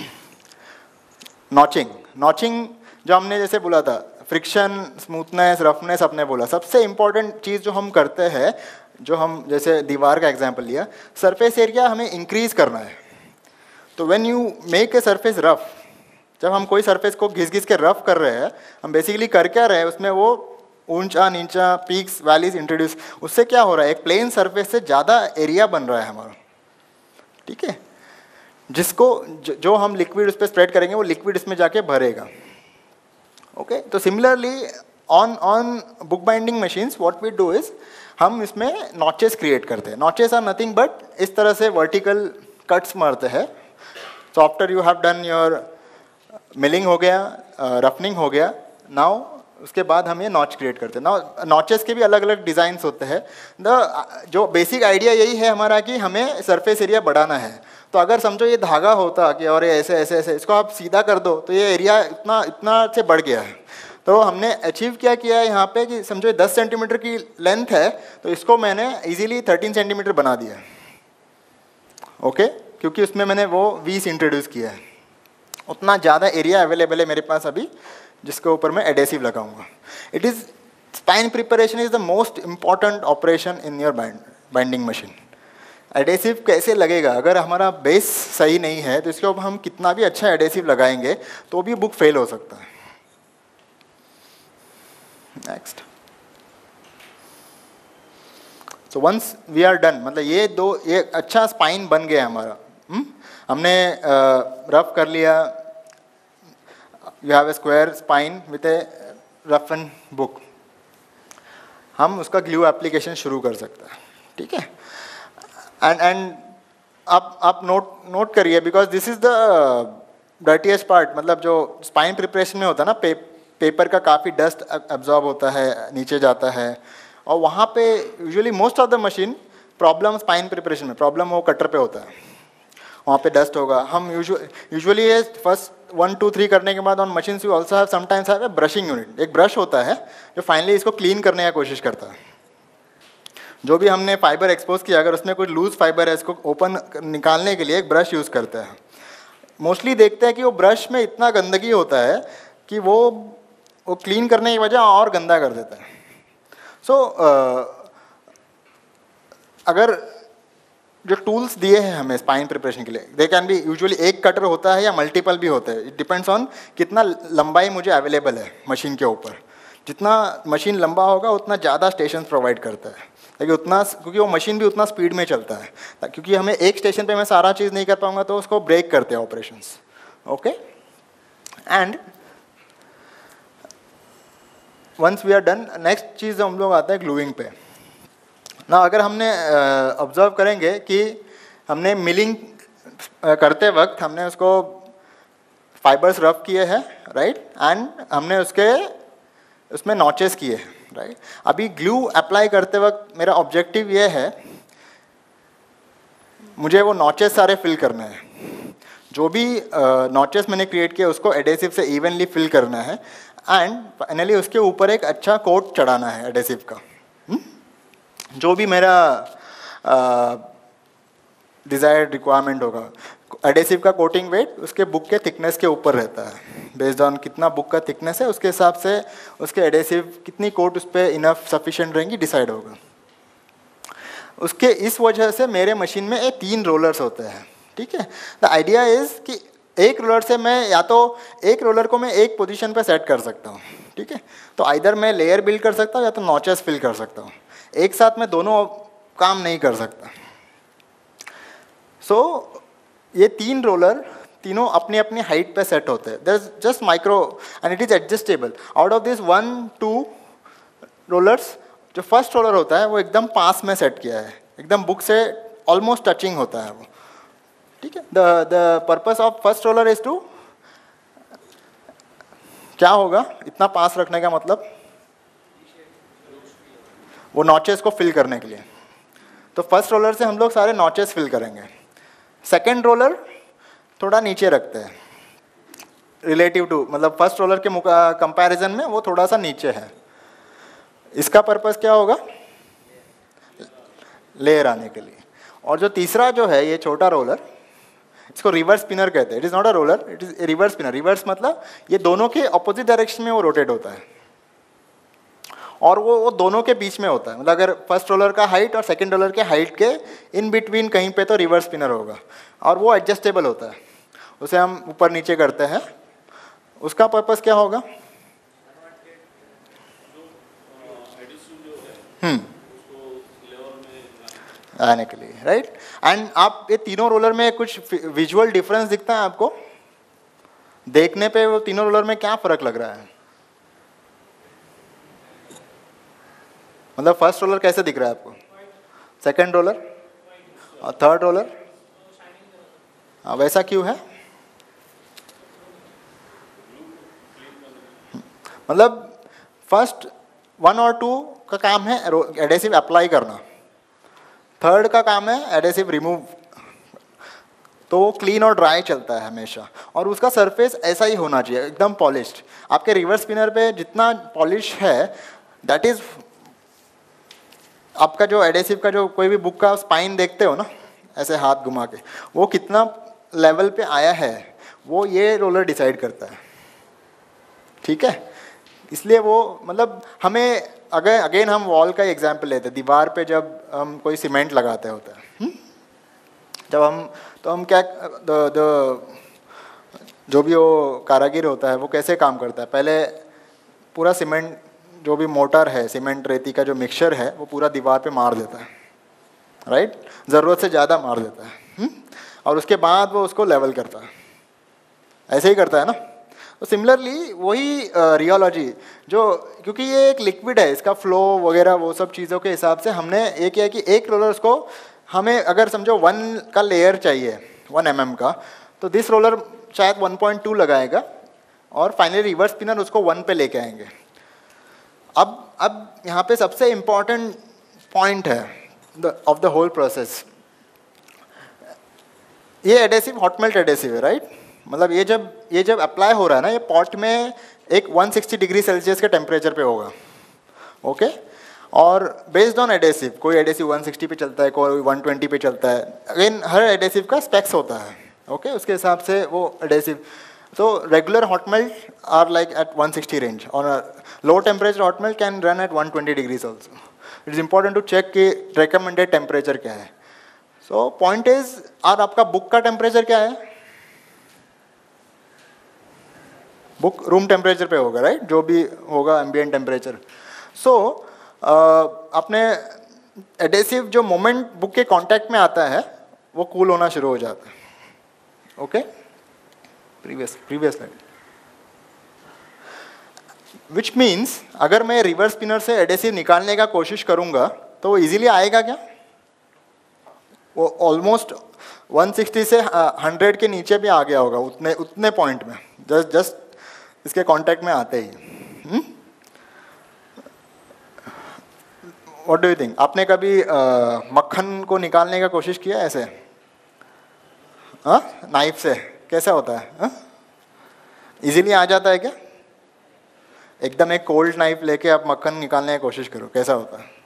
notching. नॉचिंग जो हमने जैसे बोला था, फ्रिक्शन, स्मूथनेस, रफनेस आपने बोला, सबसे इंपॉर्टेंट चीज़ जो हम करते हैं, जो हम जैसे दीवार का एग्जांपल लिया, सरफेस एरिया हमें इंक्रीज करना है। तो when you make a surface rough, जब हम कोई सरफेस को घिस घिस के रफ कर रहे हैं, हम बेसिकली कर क्या रहे हैं, उसमें वो ऊंचा नीचा पीक्स वैलीज इंट्रोड्यूस, उससे क्या हो रहा है, एक प्लेन सरफेस से ज़्यादा एरिया बन रहा है हमारा, ठीक है? जिसको जो हम लिक्विड उस पर स्प्रेड करेंगे वो लिक्विड इसमें जाके भरेगा। ओके, तो similarly on book binding machines what we do is, हम इसमें नॉचेस क्रिएट करते हैं। नॉचेस आर नथिंग बट इस तरह से वर्टिकल कट्स मारते हैं। So after you have done your milling हो गया, रफनिंग हो गया, नाउ उसके बाद हम ये नॉच क्रिएट करते हैं। नाउ नॉचेस के भी अलग अलग डिज़ाइंस होते हैं। जो बेसिक आइडिया यही है हमारा कि हमें सरफेस एरिया बढ़ाना है। तो अगर समझो ये धागा होता कि और ऐसे ऐसे ऐसे इसको आप सीधा कर दो तो ये एरिया इतना इतना से बढ़ गया है। तो हमने अचीव क्या किया है यहाँ पे कि समझो 10 सेंटीमीटर की लेंथ है तो इसको मैंने इजीली 13 सेंटीमीटर बना दिया। ओके, क्योंकि उसमें मैंने वो 20 इंट्रोड्यूस किया है। उतना ज़्यादा एरिया अवेलेबल है मेरे पास अभी जिसके ऊपर मैं एडेसिव लगाऊंगा। It is spine preparation is the most important operation in your binding machine. Adhesive कैसे लगेगा, अगर हमारा बेस सही नहीं है तो इसके ऊपर हम कितना भी अच्छा एडेसिव लगाएंगे तो भी बुक फेल हो सकता है। Next, so once we are done, मतलब ये अच्छा स्पाइन बन गया हमारा। हमने रफ कर लिया, you have a square spine with a rough end book, हम उसका ग्लू एप्लीकेशन शुरू कर सकते हैं, ठीक है? एंड आप नोट करिए because this is the dirtiest part. मतलब जो स्पाइन प्रिपरेशन में होता है ना, पेपर का काफ़ी डस्ट एब्जॉर्ब होता है, नीचे जाता है, और वहाँ पे usually most of the machine problem spine preparation में प्रॉब्लम वो कटर पे होता है, वहाँ पे डस्ट होगा। हम यूजुअली ये फर्स्ट 1 2 3 करने के बाद on machine you also have sometimes have a brushing unit, एक ब्रश होता है जो फाइनली इसको क्लीन करने की कोशिश करता है। जो भी हमने फाइबर एक्सपोज किया अगर उसमें कुछ लूज फाइबर है इसको ओपन निकालने के लिए एक ब्रश यूज़ करते हैं। मोस्टली देखते हैं कि वो ब्रश में इतना गंदगी होता है कि वो क्लीन करने की वजह और गंदा कर देता है। सो अगर जो टूल्स दिए हैं हमें स्पाइन प्रिपरेशन के लिए, दे कैन बी यूजुअली एक कटर होता है या मल्टीपल भी होते हैं, इट डिपेंड्स ऑन कितना लंबाई मुझे अवेलेबल है मशीन के ऊपर। जितना मशीन लंबा होगा उतना ज़्यादा स्टेशन प्रोवाइड करता है, ताकि उतना, क्योंकि वो मशीन भी उतना स्पीड में चलता है, क्योंकि हमें एक स्टेशन पे मैं सारा चीज़ नहीं कर पाऊंगा तो उसको ब्रेक करते हैं operations. Okay, and once we are done, next चीज़ हम लोग आते हैं ग्लूइंग पे ना। अगर हमने ऑब्जर्व करेंगे कि हमने मिलिंग करते वक्त हमने उसको फाइबर्स रफ किए हैं, राइट, एंड हमने उसमें नॉचेस किए हैं, राइट। अभी ग्लू अप्लाई करते वक्त मेरा ऑब्जेक्टिव ये है, मुझे वो नॉचेस सारे फिल करने हैं। जो भी नॉचेस मैंने क्रिएट किया उसको एडेसिव से इवनली फिल करना है एंड फाइनली उसके ऊपर एक अच्छा कोट चढ़ाना है एडेसिव का। जो भी मेरा डिज़ायर्ड रिक्वायरमेंट होगा, एडेसिव का कोटिंग वेट उसके बुक के थिकनेस के ऊपर रहता है। बेस्ड ऑन कितना बुक का थिकनेस है उसके हिसाब से उसके एडेसिव कितनी कोट उस पर इनफ सफिशिएंट रहेंगी डिसाइड होगा। उसके इस वजह से मेरे मशीन में 3 रोलर्स होते हैं, ठीक है। द आइडिया इज़ कि एक रोलर से मैं या तो एक रोलर को मैं एक पोजीशन पे सेट कर सकता हूँ, ठीक है। तो आइदर मैं लेयर बिल्ड कर सकता हूँ या तो नॉचेस फिल कर सकता हूँ। एक साथ में दोनों काम नहीं कर सकता। सो ये 3 रोलर तीनों अपनी अपनी हाइट पे सेट होते हैं। There is just micro and it is adjustable. Out of this 1 2 rollers, जो फर्स्ट रोलर होता है वो एकदम पास में सेट किया है, एकदम बुक से ऑलमोस्ट टचिंग होता है वो, ठीक है। The purpose of first roller is to, क्या होगा इतना पास रखने का मतलब, वो नॉचेस को फिल करने के लिए। तो फर्स्ट रोलर से हम लोग सारे नॉचेस फिल करेंगे। सेकेंड रोलर थोड़ा नीचे रखते हैं रिलेटिव टू, मतलब फर्स्ट रोलर के कंपैरिजन में वो थोड़ा सा नीचे है। इसका पर्पस क्या होगा, लेयर आने के लिए। और जो तीसरा जो है ये छोटा रोलर, इसको रिवर्स स्पिनर कहते हैं। It is not a roller, it is reverse spinner. Reverse मतलब ये दोनों के अपोजिट डायरेक्शन में वो रोटेट होता है और वो दोनों के बीच में होता है। मतलब अगर फर्स्ट रोलर का हाइट और सेकंड रोलर के हाइट के इन बिटवीन कहीं पे तो रिवर्स स्पिनर होगा और वो एडजस्टेबल होता है, उसे हम ऊपर नीचे करते हैं। उसका पर्पस क्या होगा, आने के लिए, राइट। एंड आप ये तीनों रोलर में कुछ विजुअल डिफरेंस दिखता है आपको देखने पे, वो तीनों रोलर में क्या फर्क लग रहा है? मतलब फर्स्ट रोलर कैसे दिख रहा है आपको, सेकंड रोलर और थर्ड रोलर, वैसा क्यों है? मतलब फर्स्ट 1 और 2 का काम है एडेसिव अप्लाई करना, थर्ड का काम है एडेसिव रिमूव। तो वो क्लीन और ड्राई चलता है हमेशा और उसका सरफेस ऐसा ही होना चाहिए, एकदम पॉलिश्ड। आपके रिवर्स स्पिनर पे जितना पॉलिश है दैट इज, आपका जो एडेसिव का जो कोई भी बुक का स्पाइन देखते हो ना ऐसे हाथ घुमा के, वो कितना लेवल पे आया है वो ये रोलर डिसाइड करता है, ठीक है। इसलिए वो मतलब हमें अगेन हम वॉल का एग्जांपल लेते हैं। दीवार पे जब हम कोई सीमेंट लगाते होते हैं, जब हम क्या जो भी वो कारागिर होता है वो कैसे काम करता है, पहले पूरा सीमेंट जो भी मोटर है, सीमेंट रेती का जो मिक्सचर है वो पूरा दीवार पे मार देता है, राइट, ज़रूरत से ज़्यादा मार देता है, और उसके बाद वो उसको लेवल करता है, ऐसे ही करता है ना। तो सिमिलरली वही रियोलॉजी जो, क्योंकि ये एक लिक्विड है, इसका फ्लो वगैरह वो सब चीज़ों के हिसाब से हमने ये किया कि एक रोलर उसको, हमें अगर समझो 1 का लेयर चाहिए 1 mm का, तो दिस रोलर शायद 1.2 लगाएगा और फाइनली रिवर्स स्पिनर उसको 1 पे लेके आएंगे। अब अब यहाँ पे सबसे इम्पॉर्टेंट पॉइंट है ऑफ द होल प्रोसेस, ये एडेसिव हॉट मेल्ट एडेसिव है, राइट? मतलब ये जब अप्लाई हो रहा है ना, ये पॉट में एक 160 डिग्री सेल्सियस के टेम्परेचर पे होगा, ओके? और बेस्ड ऑन एडेसिव, कोई एडेसिव 160 पे चलता है, कोई 120 पे चलता है। अगेन हर एडेसिव का स्पेक्स होता है, ओके? उसके हिसाब से वो एडेसिव, तो regular hot melt are like at 160 range, और low temperature hot melt can run at 120 degrees also. It is important to check कि रिकमेंडेड टेम्परेचर क्या है। सो पॉइंट इज, और आपका बुक का टेम्परेचर क्या है? बुक रूम टेम्परेचर पे होगा, राइट? जो भी होगा एम्बिएंट टेम्परेचर। सो अपने एडेसिव जो मोमेंट बुक के कांटेक्ट में आता है वो कूल होना शुरू हो जाता है, okay? Previous slide. Which means अगर मैं रिवर्स स्पिनर से एडेसिव निकालने का कोशिश करूंगा तो वो इजीली आएगा क्या? वो ऑलमोस्ट 160 से 100 के नीचे भी आ गया होगा उतने पॉइंट में, जस्ट इसके कांटेक्ट में आते ही। What do you think? आपने कभी मक्खन को निकालने का कोशिश किया ऐसे, नाइफ से? कैसा होता है? इजीली आ जाता है क्या? एकदम एक कोल्ड नाइफ लेके आप मक्खन निकालने की कोशिश करो, कैसा होता है?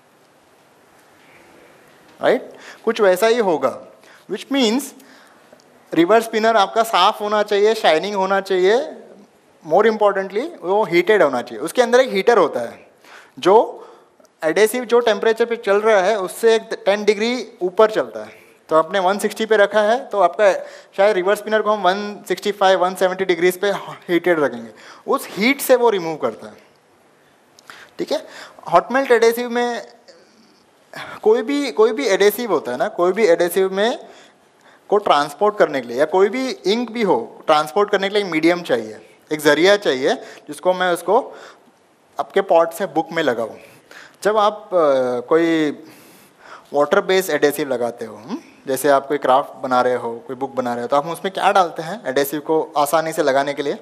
राइट? कुछ वैसा ही होगा। विच मीन्स रिवर्स स्पिनर आपका साफ होना चाहिए, शाइनिंग होना चाहिए, मोर इम्पॉर्टेंटली वो हीटेड होना चाहिए। उसके अंदर एक हीटर होता है जो एडेसिव जो टेम्परेचर पे चल रहा है उससे 10 डिग्री ऊपर चलता है। तो आपने 160 पे रखा है तो आपका शायद रिवर्स स्पिनर को हम 165 170 डिग्रीज पे हीटेड रखेंगे, उस हीट से वो रिमूव करता है, ठीक है? हॉट मेल्ट एडेसिव में कोई भी एडेसिव होता है ना, कोई भी एडेसिव में को ट्रांसपोर्ट करने के लिए, या कोई भी इंक भी हो, ट्रांसपोर्ट करने के लिए एक मीडियम चाहिए, एक जरिया चाहिए जिसको मैं उसको आपके पॉट से बुक में लगाऊं। जब आप कोई वाटर बेस्ड एडेसिव लगाते हो, जैसे आप कोई क्राफ्ट बना रहे हो, कोई बुक बना रहे हो, तो आप उसमें क्या डालते हैं एडेसिव को आसानी से लगाने के लिए?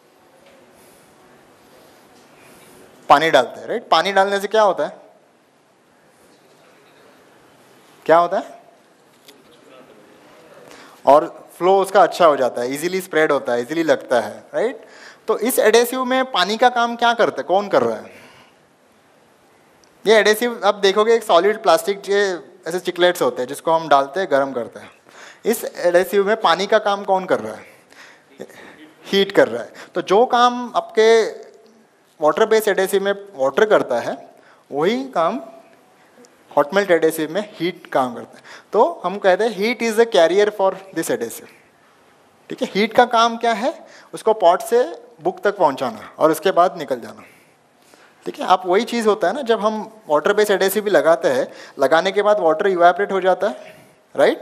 पानी डालते हैं, राइट? पानी डालने से क्या होता है? क्या होता है? और फ्लो उसका अच्छा हो जाता है, इजीली स्प्रेड होता है, इजीली लगता है, राइट? तो इस एडेसिव में पानी का काम क्या करता है? कौन कर रहा है? ये एडेसिव आप देखोगे एक सॉलिड प्लास्टिक के ऐसे चिकलेट्स होते हैं जिसको हम डालते हैं, गर्म करते हैं। इस एडेसिव में पानी का काम कौन कर रहा है? हीट कर रहा है। तो जो काम आपके वाटर बेस्ड एडेसिव में वाटर करता है वही काम हॉट मेल्ट एडेसिव में हीट काम करता है। तो हम कहते हैं heat is the carrier for this adhesive, ठीक है? हीट का काम क्या है? उसको पॉट से बुक तक पहुंचाना और उसके बाद निकल जाना, ठीक है? आप वही चीज़ होता है ना, जब हम वाटर बेस्ड एडेसिव भी लगाते हैं, लगाने के बाद वाटर इवेपोरेट हो जाता है, right?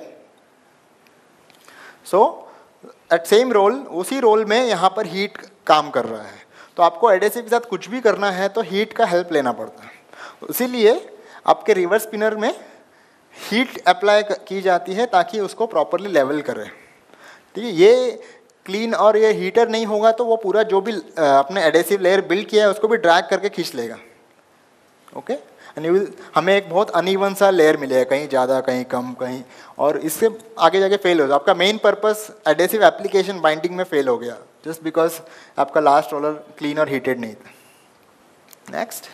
So at same roll, उसी रोल में यहाँ पर हीट काम कर रहा है। तो आपको एडेसिव के साथ कुछ भी करना है तो हीट का हेल्प लेना पड़ता है। इसीलिए आपके रिवर्स स्पिनर में हीट अप्लाई की जाती है ताकि उसको प्रॉपरली लेवल करे, ठीक है? ये क्लीन और ये हीटर नहीं होगा तो वो पूरा जो भी अपने एडेसिव लेयर बिल्ड किया है उसको भी ड्रैग करके खींच लेगा, ओके? एंड हमें एक बहुत अनइवन सा लेयर मिलेगा, कहीं ज़्यादा कहीं कम कहीं, और इससे आगे जाके फेल हो जाए। आपका main purpose adhesive application binding में फेल हो गया जस्ट बिकॉज आपका लास्ट रोलर क्लीन और हीटेड नहीं था। Next,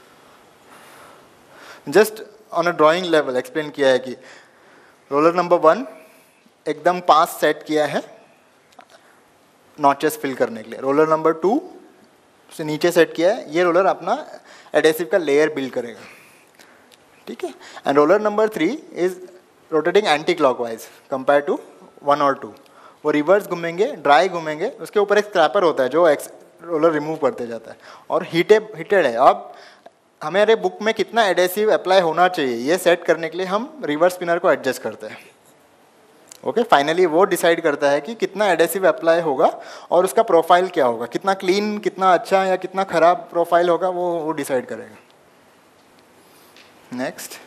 just on a drawing level explain किया है कि रोलर नंबर 1 एकदम पास सेट किया है नॉचेस फिल करने के लिए। रोलर नंबर 2 से नीचे सेट किया है, ये रोलर अपना एडेसिव का लेयर बिल्ड करेगा, ठीक है? And roller number 3 is rotating anti clockwise compare to 1 और 2। वो रिवर्स घूमेंगे, ड्राई घूमेंगे, उसके ऊपर एक स्क्रैपर होता है जो रोलर रिमूव करते जाता है, और हीटेड है। अब हमारे बुक में कितना एडेसिव अप्लाई होना चाहिए ये सेट करने के लिए हम रिवर्स स्पिनर को एडजस्ट करते हैं, ओके? फाइनली वो डिसाइड करता है कि कितना एडेसिव अप्लाई होगा और उसका प्रोफाइल क्या होगा, कितना क्लीन, कितना अच्छा या कितना खराब प्रोफाइल होगा, वो डिसाइड करेगा। नेक्स्ट,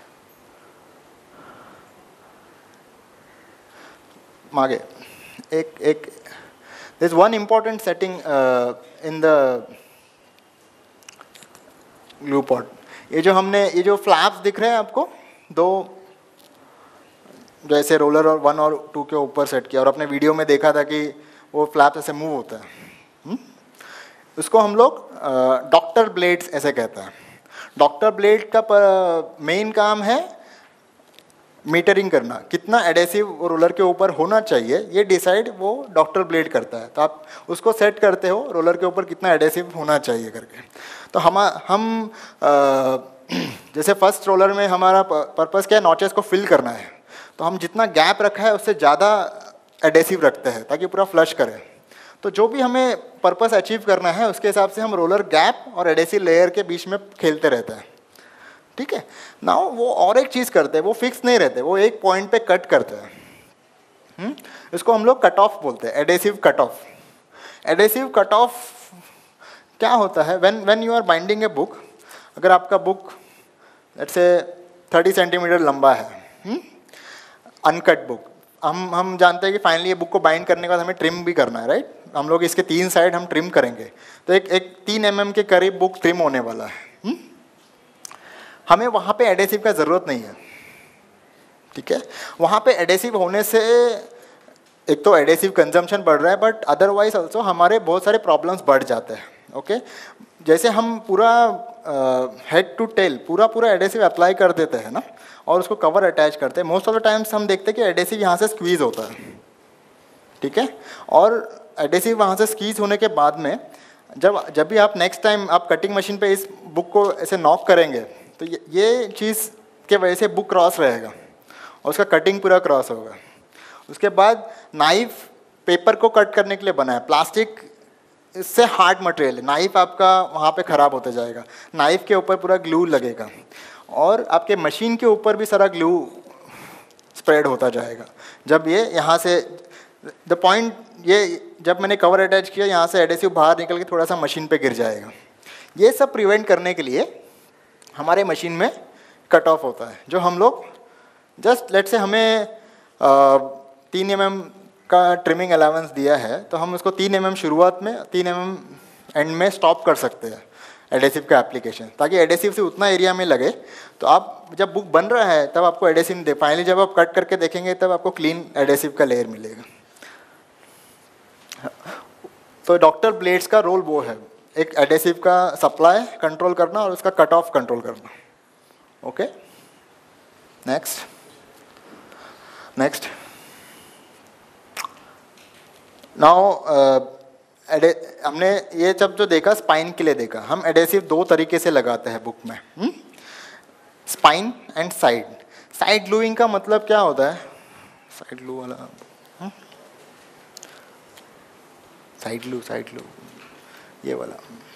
आगे एक there's one important setting in the glue pot. ये जो फ्लैप्स दिख रहे हैं आपको, दो जैसे रोलर और 1 और 2 के ऊपर सेट किया, और अपने वीडियो में देखा था कि वो फ्लैप्स ऐसे मूव होता है। उसको हम लोग डॉक्टर ब्लेड्स ऐसे कहते हैं। डॉक्टर ब्लेड का मेन काम है मीटरिंग करना, कितना एडेसिव रोलर के ऊपर होना चाहिए ये डिसाइड वो डॉक्टर ब्लेड करता है। तो आप उसको सेट करते हो रोलर के ऊपर कितना एडेसिव होना चाहिए करके। तो हम जैसे फर्स्ट रोलर में हमारा पर्पस क्या है, नॉचेस को फिल करना है, तो हम जितना गैप रखा है उससे ज़्यादा एडेसिव रखते हैं ताकि पूरा फ्लश करे। तो जो भी हमें पर्पस अचीव करना है उसके हिसाब से हम रोलर गैप और एडेसिव लेयर के बीच में खेलते रहते हैं, ठीक है। नाउ वो और एक चीज़ करते हैं, वो फिक्स नहीं रहते, वो एक पॉइंट पे कट करते हैं। इसको हम लोग कट ऑफ बोलते हैं, adhesive cut off. Adhesive cut off क्या होता है, when you are binding a book, अगर आपका बुक लेट्स से 30 सेंटीमीटर लंबा है, अनकट बुक, हम जानते हैं कि फाइनली ये बुक को बाइंड करने के बाद हमें ट्रिम भी करना है, राइट। हम लोग इसके 3 साइड हम ट्रिम करेंगे, तो एक 3 mm के करीब बुक ट्रिम होने वाला है। हमें वहाँ पे एडेसिव का ज़रूरत नहीं है, ठीक है। वहाँ पे एडेसिव होने से एक तो एडेसिव कंजम्पशन बढ़ रहा है, बट अदरवाइज ऑल्सो हमारे बहुत सारे प्रॉब्लम्स बढ़ जाते हैं, ओके। जैसे हम पूरा हेड टू टेल पूरा एडेसिव अप्लाई कर देते हैं ना, और उसको कवर अटैच करते हैं, मोस्ट ऑफ द टाइम्स हम देखते हैं कि एडेसिव यहाँ से स्क्वीज़ होता है, ठीक है। और एडेसिव वहाँ से स्क्वीज़ होने के बाद में जब भी आप नेक्स्ट टाइम आप कटिंग मशीन पे इस बुक को ऐसे नॉक करेंगे, तो ये चीज़ के वजह से बुक क्रॉस रहेगा और उसका कटिंग पूरा क्रॉस होगा। उसके बाद नाइफ पेपर को कट करने के लिए बना है, प्लास्टिक इससे हार्ड मटेरियल है, नाइफ आपका वहाँ पे ख़राब होता जाएगा, नाइफ के ऊपर पूरा ग्लू लगेगा और आपके मशीन के ऊपर भी सारा ग्लू स्प्रेड होता जाएगा। जब ये यहाँ से द पॉइंट, ये जब मैंने कवर अटैच किया यहाँ से एडेसिव बाहर निकल के थोड़ा सा मशीन पे गिर जाएगा। ये सब प्रिवेंट करने के लिए हमारे मशीन में कट ऑफ होता है, जो हम लोग जस्ट लेट से हमें 3 mm का ट्रिमिंग अलाउंस दिया है, तो हम उसको 3 mm शुरुआत में, 3 mm एंड में स्टॉप कर सकते हैं एडेसिव का एप्लीकेशन, ताकि एडेसिव से उतना एरिया में लगे। तो आप जब बुक बन रहा है तब आपको एडेसिव दे, फाइनली जब आप कट करके देखेंगे तब आपको क्लीन एडेसिव का लेयर मिलेगा। तो डॉक्टर ब्लेड्स का रोल वो है, एक एडेसिव का सप्लाई कंट्रोल करना और उसका कट ऑफ कंट्रोल करना, ओके। नेक्स्ट नाउ हमने ये सब जो देखा स्पाइन के लिए देखा, हम एडेसिव 2 तरीके से लगाते हैं बुक में, spine and side. Side gluing का मतलब क्या होता है, साइड ग्लू वाला, साइड ग्लू ये वाला।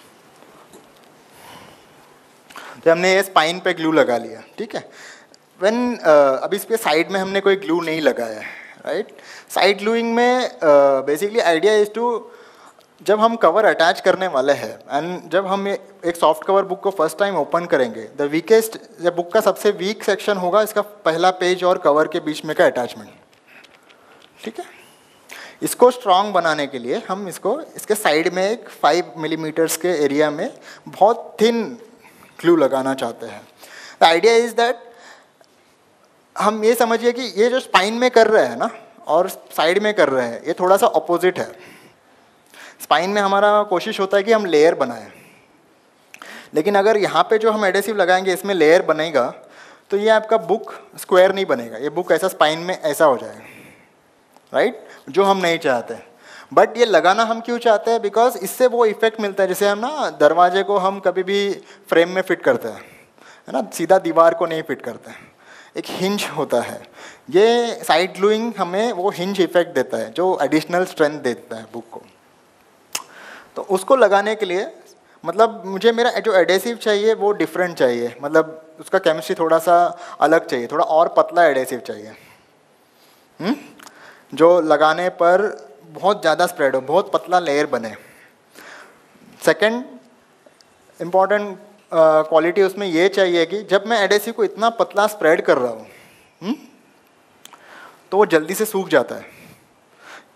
तो हमने ये स्पाइन पे ग्लू लगा लिया, ठीक है। अब इस पे साइड में हमने कोई ग्लू नहीं लगाया है, राइट। साइड ग्लूइंग में बेसिकली आइडिया इज टू, जब हम कवर अटैच करने वाले हैं एंड जब हम एक सॉफ्ट कवर बुक को फर्स्ट टाइम ओपन करेंगे, द वीकेस्ट, जब बुक का सबसे वीक सेक्शन होगा इसका पहला पेज और कवर के बीच में का अटैचमेंट, ठीक है। इसको स्ट्रॉन्ग बनाने के लिए हम इसके साइड में एक 5 मिलीमीटर्स के एरिया में बहुत थिन ग्लू लगाना चाहते हैं। द आइडिया इज दैट, हम ये समझिए कि ये जो स्पाइन में कर रहे हैं ना और साइड में कर रहे हैं, ये थोड़ा सा अपोजिट है। स्पाइन में हमारा कोशिश होता है कि हम लेयर बनाएं, लेकिन अगर यहाँ पे जो हम एडेसिव लगाएंगे इसमें लेयर बनेगा तो ये आपका बुक स्क्वायर नहीं बनेगा, ये बुक ऐसा स्पाइन में ऐसा हो जाएगा, राइट, जो हम नहीं चाहते। बट ये लगाना हम क्यों चाहते हैं, बिकॉज इससे वो इफेक्ट मिलता है, जैसे हम ना दरवाजे को हम कभी भी फ्रेम में फिट करते हैं, है ना, सीधा दीवार को नहीं फिट करते हैं, एक हिंज होता है। ये साइड ग्लूइंग हमें वो हिंज इफेक्ट देता है जो एडिशनल स्ट्रेंथ देता है बुक को। तो उसको लगाने के लिए मतलब मुझे मेरा जो एडेसिव चाहिए वो डिफरेंट चाहिए, मतलब उसका केमिस्ट्री थोड़ा सा अलग चाहिए, थोड़ा और पतला एडेसिव चाहिए, जो लगाने पर बहुत ज़्यादा स्प्रेड हो, बहुत पतला लेयर बने। सेकंड इम्पॉर्टेंट क्वालिटी उसमें ये चाहिए कि जब मैं एडेसिव को इतना पतला स्प्रेड कर रहा हूँ तो वो जल्दी से सूख जाता है।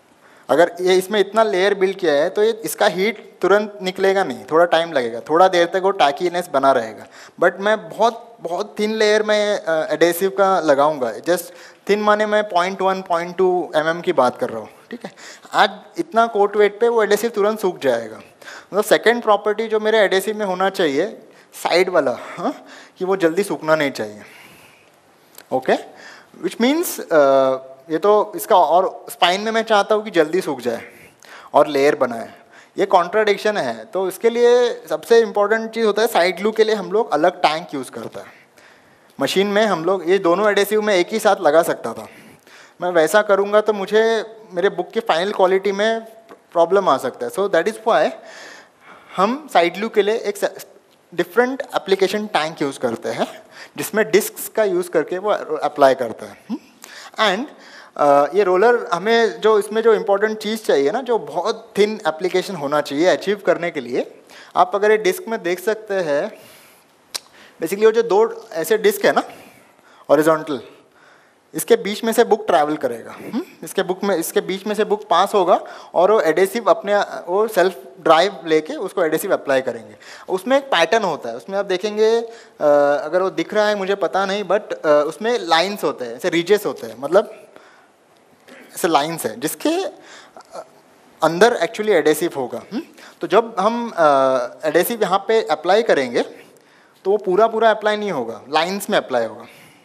अगर ये इसमें इतना लेयर बिल्ड किया है तो ये इसका हीट तुरंत निकलेगा नहीं, थोड़ा टाइम लगेगा, थोड़ा देर तक वो टैकीनेस बना रहेगा। बट मैं बहुत थिन लेयर में एडेसिव का लगाऊंगा, जस्ट थिन माने मैं 0.1 0.2 mm की बात कर रहा हूँ, ठीक है। आज इतना कोट वेट पे वो एडेसिव तुरंत सूख जाएगा। मतलब सेकेंड प्रॉपर्टी जो मेरे एडेसिव में होना चाहिए, साइड वाला, हाँ, कि वो जल्दी सूखना नहीं चाहिए, ओके। विच मीन्स ये तो इसका, और स्पाइन में मैं चाहता हूँ कि जल्दी सूख जाए और लेयर बनाए, ये कॉन्ट्राडिक्शन है। तो इसके लिए सबसे इम्पॉर्टेंट चीज़ होता है, साइड ग्लू के लिए हम लोग अलग टैंक यूज़ करता है। मशीन में हम लोग ये दोनों एडेसिव में एक ही साथ लगा सकता था, मैं वैसा करूँगा तो मुझे मेरे बुक की फाइनल क्वालिटी में प्रॉब्लम आ सकता है। सो दैट इज़ वाई हम साइड ग्लू के लिए एक डिफरेंट एप्लीकेशन टैंक यूज़ करते हैं, जिसमें डिस्क्स का यूज़ करके वो अप्लाई करता है। एंड ये रोलर हमें जो इसमें जो इम्पोर्टेंट चीज़ चाहिए ना, जो बहुत थिन एप्लीकेशन होना चाहिए अचीव करने के लिए, आप अगर ये डिस्क में देख सकते हैं, बेसिकली वो जो दो ऐसे डिस्क है ना हॉरिजॉन्टल, इसके बीच में से बुक ट्रैवल करेगा, इसके बीच में से बुक पास होगा और वो एडेसिव अपने वो सेल्फ ड्राइव लेके उसको एडेसिव अप्लाई करेंगे। उसमें एक पैटर्न होता है, उसमें आप देखेंगे, अगर वो दिख रहा है मुझे पता नहीं, बट उसमें लाइंस होते हैं, ऐसे रीजेस होते हैं, मतलब ऐसे लाइंस है जिसके अंदर एक्चुअली एडेसिव होगा। तो जब हम एडेसिव यहाँ पे अप्लाई करेंगे तो वो पूरा अप्लाई नहीं होगा, लाइंस में अप्लाई होगा।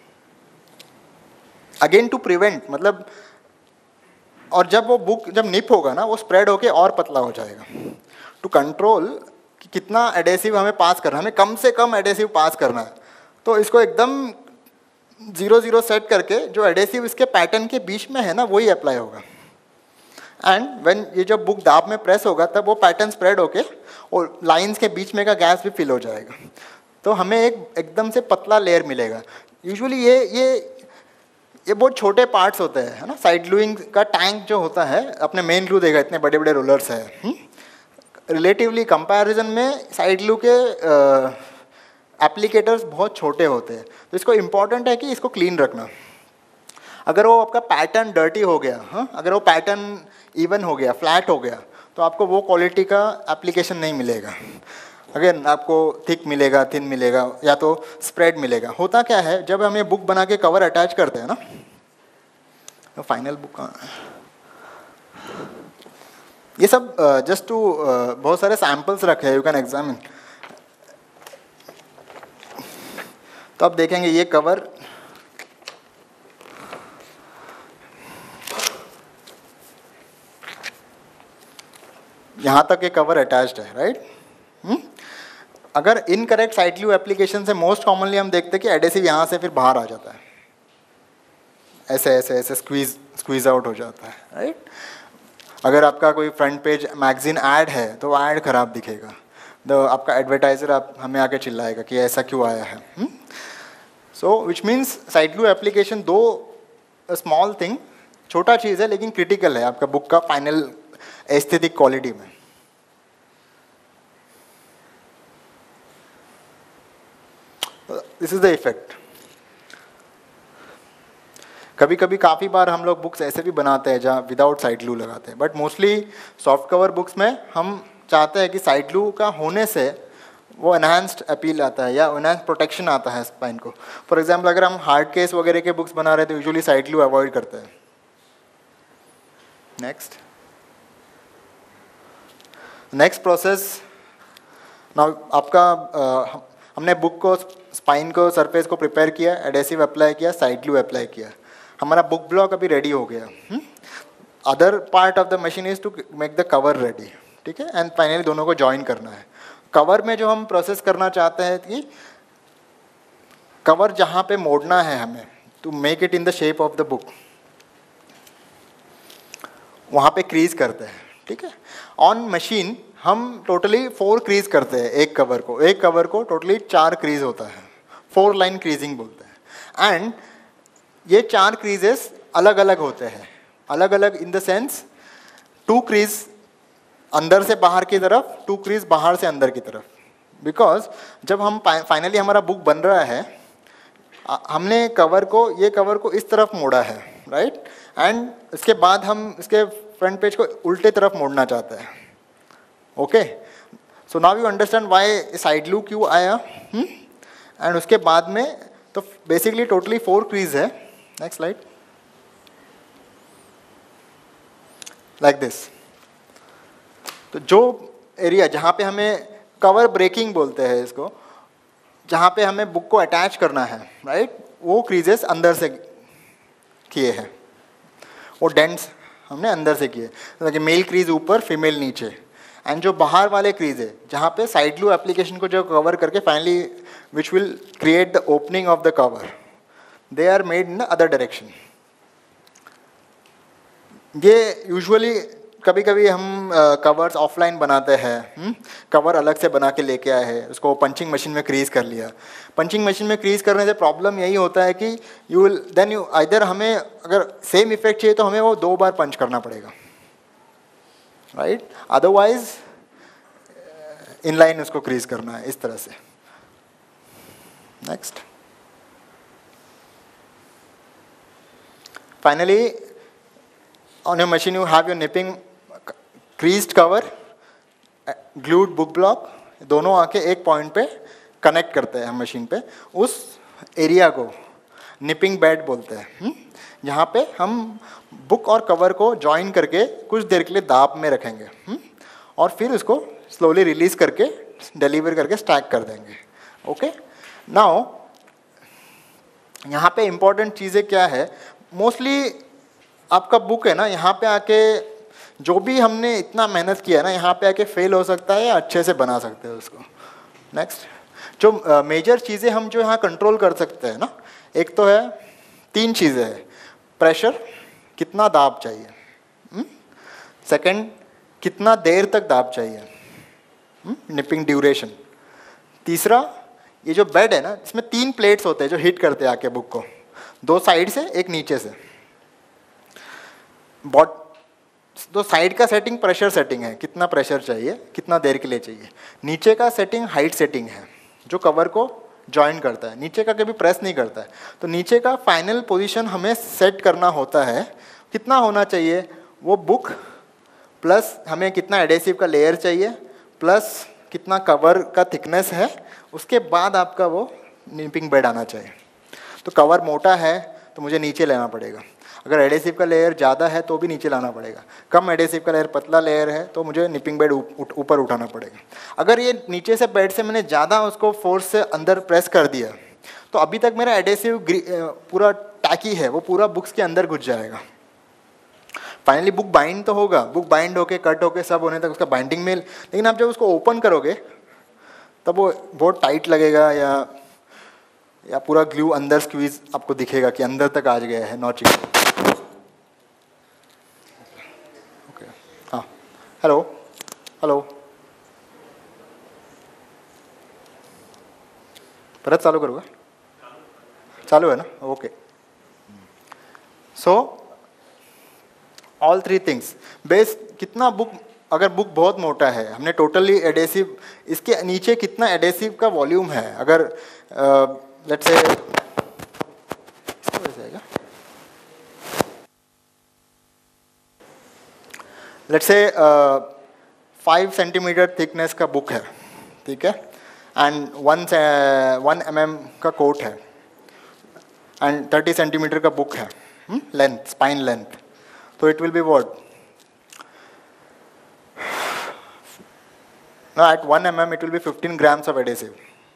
अगेन टू प्रिवेंट, मतलब, और जब वो बुक जब निप होगा ना, वो स्प्रेड होके और पतला हो जाएगा। टू कंट्रोल कि कितना एडेसिव हमें पास करना है, हमें कम से कम एडेसिव पास करना है, तो इसको एकदम 0 सेट करके जो एडेसिव इसके पैटर्न के बीच में है ना, वही अप्लाई होगा। एंड व्हेन ये जब बुक दाब में प्रेस होगा तब वो पैटर्न स्प्रेड होके और लाइंस के बीच में का गैस भी फिल हो जाएगा, तो हमें एकदम से पतला लेयर मिलेगा। यूजुअली ये बहुत छोटे पार्ट्स होते हैं, है ना। साइड ग्लूइंग का टैंक जो होता है, अपने मेन ग्लू देगा, इतने बड़े बड़े रोलर्स हैं, रिलेटिवली कंपैरिजन में साइड ग्लू के एप्लीकेटर्स बहुत छोटे होते हैं। तो इसको इम्पॉर्टेंट है कि इसको क्लीन रखना। अगर वो आपका पैटर्न डर्टी हो गया, हाँ, अगर वो पैटर्न इवन हो गया, फ्लैट हो गया, तो आपको वो क्वालिटी का एप्लीकेशन नहीं मिलेगा। अगेन आपको थिक मिलेगा, थिन मिलेगा, या तो स्प्रेड मिलेगा। होता क्या है, जब हम ये बुक बना के कवर अटैच करते हैं ना, तो फाइनल बुक ये सब जस्ट टू बहुत सारे सैम्पल्स रखे हैं, यू कैन एग्जामिन। तो आप देखेंगे ये कवर यहाँ तक ये कवर अटैच्ड है, राइट। अगर इनकरेक्ट साइड ग्लू एप्लीकेशन से मोस्ट कॉमनली हम देखते हैं कि एडेसिव यहाँ से फिर बाहर आ जाता है, ऐसे स्क्वीज आउट हो जाता है, राइट। अगर आपका कोई फ्रंट पेज मैगजीन ऐड है तो वो ऐड खराब दिखेगा, तो आपका एडवर्टाइजर हमें आके चिल्लाएगा कि ऐसा क्यों आया है। So which means side glue application दो स्मॉल थिंग, छोटा चीज़ है लेकिन क्रिटिकल है आपका बुक का फाइनल एस्थेटिक क्वालिटी में। This is the effect. कभी कभी काफ़ी बार हम लोग बुक्स ऐसे भी बनाते हैं जहाँ विदाउट साइड ग्लू लगाते हैं, but mostly soft cover books में हम चाहते हैं कि साइड ग्लू का होने से वो एनहांस्ड अपील आता है या एनहांस्ड प्रोटेक्शन आता है स्पाइन को। फॉर एग्जांपल अगर हम हार्ड केस वगैरह के बुक्स बना रहे हैं तो यूजुअली साइड ग्लू अवॉइड करते हैं। नेक्स्ट प्रोसेस, नाउ आपका हमने बुक को, स्पाइन को, सरफेस को प्रिपेयर किया, एडेसिव अप्लाई किया, साइड ग्लू अप्लाई किया, हमारा बुक ब्लॉक अभी रेडी हो गया। Other part of the machine is to make the cover ready, ठीक है। एंड फाइनली दोनों को ज्वाइन करना है। कवर में जो हम प्रोसेस करना चाहते हैं कि कवर जहाँ पे मोड़ना है हमें to make it in the shape of the book, वहाँ पे क्रीज करते हैं, ठीक है। ऑन मशीन हम टोटली 4 क्रीज करते हैं एक कवर को टोटली 4 क्रीज होता है, 4 लाइन क्रीजिंग बोलते हैं। एंड ये 4 क्रीजेस अलग अलग होते हैं, अलग अलग इन द सेंस 2 क्रीज अंदर से बाहर की तरफ, 2 क्रीज बाहर से अंदर की तरफ। बिकॉज जब हम फाइनली हमारा बुक बन रहा है, हमने ये कवर को इस तरफ मोड़ा है, राइट। एंड इसके बाद हम इसके फ्रंट पेज को उल्टे तरफ मोड़ना चाहता है। Okay, so now you understand why side loop क्यों आया। एंड उसके बाद में तो बेसिकली टोटली 4 क्रीज है। Next slide, like this. तो जो एरिया जहाँ पे हमें कवर ब्रेकिंग बोलते हैं इसको, जहाँ पे हमें बुक को अटैच करना है, राइट, वो क्रीजेस अंदर से किए हैं, वो डेंट्स हमने अंदर से किए, मतलब मेल क्रीज ऊपर, फीमेल नीचे। एंड जो बाहर वाले क्रीज है जहाँ पे साइड लूप एप्लीकेशन को जो कवर करके finally which will create the opening of the cover, they are made in the other direction. ये यूजुअली कभी कभी हम कवर्स ऑफलाइन बनाते हैं, कवर अलग से बना के लेके आए हैं, उसको पंचिंग मशीन में क्रीज कर लिया। पंचिंग मशीन में क्रीज करने से प्रॉब्लम यही होता है कि you will then you either, हमें अगर सेम इफेक्ट चाहिए तो हमें वो 2 बार पंच करना पड़ेगा, राइट, अदरवाइज इनलाइन उसको क्रीज करना है इस तरह से। Next, finally on your machine you have your nipping creased cover, glued book block, दोनों आके एक पॉइंट पे कनेक्ट करते हैं हम मशीन पे। उस एरिया को निपिंग बेड बोलते हैं, जहाँ पे हम बुक और कवर को जॉइन करके कुछ देर के लिए दाब में रखेंगे, और फिर उसको स्लोली रिलीज करके डिलीवर करके स्टैक कर देंगे। ओके, नाउ यहाँ पे इम्पोर्टेंट चीज़ें क्या है, मोस्टली आपका बुक है ना, यहाँ पे आके जो भी हमने इतना मेहनत किया है ना, यहाँ पे आके फेल हो सकता है या अच्छे से बना सकते हैं उसको। नेक्स्ट, जो मेजर चीज़ें हम जो यहाँ कंट्रोल कर सकते हैं ना, एक तो है 3 चीज़ें हैं, प्रेशर, कितना दाब चाहिए, सेकंड कितना देर तक दाब चाहिए, निपिंग ड्यूरेशन, तीसरा ये जो बेड है ना, इसमें 3 प्लेट्स होते हैं जो हिट करते हैं आके बुक को, 2 साइड से एक नीचे से। तो साइड का सेटिंग प्रेशर सेटिंग है, कितना प्रेशर चाहिए, कितना देर के लिए चाहिए। नीचे का सेटिंग हाइट सेटिंग है, जो कवर को जॉइन करता है, नीचे का कभी प्रेस नहीं करता है। तो नीचे का फाइनल पोजीशन हमें सेट करना होता है, कितना होना चाहिए वो बुक, प्लस हमें कितना एडेसिव का लेयर चाहिए, प्लस कितना कवर का थिकनेस है, उसके बाद आपका वो निपिंग बेड आना चाहिए। तो कवर मोटा है तो मुझे नीचे लेना पड़ेगा, अगर एडेसिव का लेयर ज़्यादा है तो भी नीचे लाना पड़ेगा, कम एडेसिव का लेयर, पतला लेयर है तो मुझे निपिंग बेड ऊपर उठाना पड़ेगा। अगर ये नीचे से बेड से मैंने ज़्यादा उसको फोर्स से अंदर प्रेस कर दिया तो अभी तक मेरा एडेसिव पूरा टैकी है, वो पूरा बुक्स के अंदर घुस जाएगा। फाइनली बुक बाइंड तो होगा, बुक बाइंड होके कट होके सब होने तक उसका बाइंडिंग में, लेकिन आप जब उसको ओपन करोगे तब वो बहुत टाइट लगेगा, या पूरा ग्लू अंदर स्क्वीज आपको दिखेगा कि अंदर तक आ गया है नॉचिंग। ओके, हाँ, हेलो हेलो, परत चालू करूँगा, चालू है ना, okay. So all 3 things base, कितना बुक, अगर बुक बहुत मोटा है, हमने टोटली एडेसिव, इसके नीचे कितना एडेसिव का वॉल्यूम है, अगर लेट्स से इसको वैसे आएगा, लेट्स से 5 सेंटीमीटर थिकनेस का बुक है, ठीक है, एंड 1 mm का कोट है, एंड 30 सेंटीमीटर का बुक है, लेंथ, स्पाइन लेंथ, तो it will be what, at 1 mm it will be 15 grams of adhesive,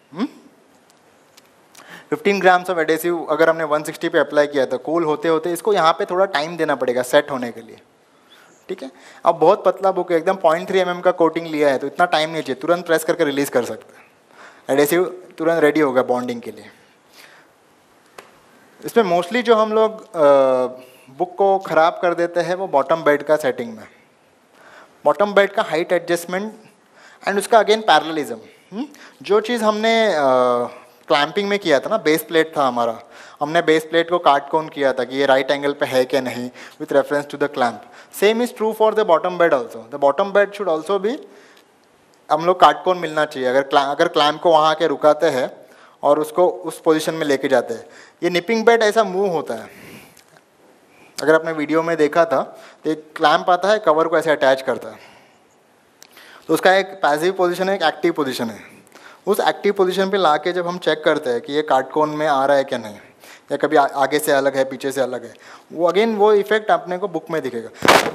15 grams of adhesive अगर हमने 160 पे अप्लाई किया था, कूल होते होते इसको यहाँ पे थोड़ा टाइम देना पड़ेगा सेट होने के लिए, ठीक है। अब बहुत पतला बुक है, एकदम 0.3 mm का कोटिंग लिया है तो इतना टाइम नहीं चाहिए, तुरंत प्रेस करके रिलीज कर सकते हैं, एडेसिव तुरंत रेडी होगा बॉन्डिंग के लिए। इसमें मोस्टली जो हम लोग बुक को ख़राब कर देते हैं वो बॉटम बेड का सेटिंग में, बॉटम बेड का हाइट एडजस्टमेंट एंड उसका अगेन पैरेललिज्म। जो चीज़ हमने क्लैंपिंग में किया था ना, बेस प्लेट था हमारा, हमने बेस प्लेट को काट कौन किया था कि ये राइट एंगल पे है कि नहीं with reference to the clamp. Same is true for the bottom bed also, the bottom bed should also भी हम लोग काट कौन मिलना चाहिए, अगर क्लैंप को वहाँ के रुकाते हैं और उसको उस पोजीशन में लेके जाते हैं। ये निपिंग बेड ऐसा मूव होता है, अगर आपने वीडियो में देखा था तो एक क्लैंप आता है, कवर को ऐसे अटैच करता है। तो उसका एक पैसिव पोजीशन है, एक एक्टिव पोजीशन है। उस एक्टिव पोजीशन पे लाके जब हम चेक करते हैं कि ये काटकोन में आ रहा है क्या नहीं, या कभी आगे से अलग है, पीछे से अलग है, वो अगेन वो इफेक्ट अपने को बुक में दिखेगा।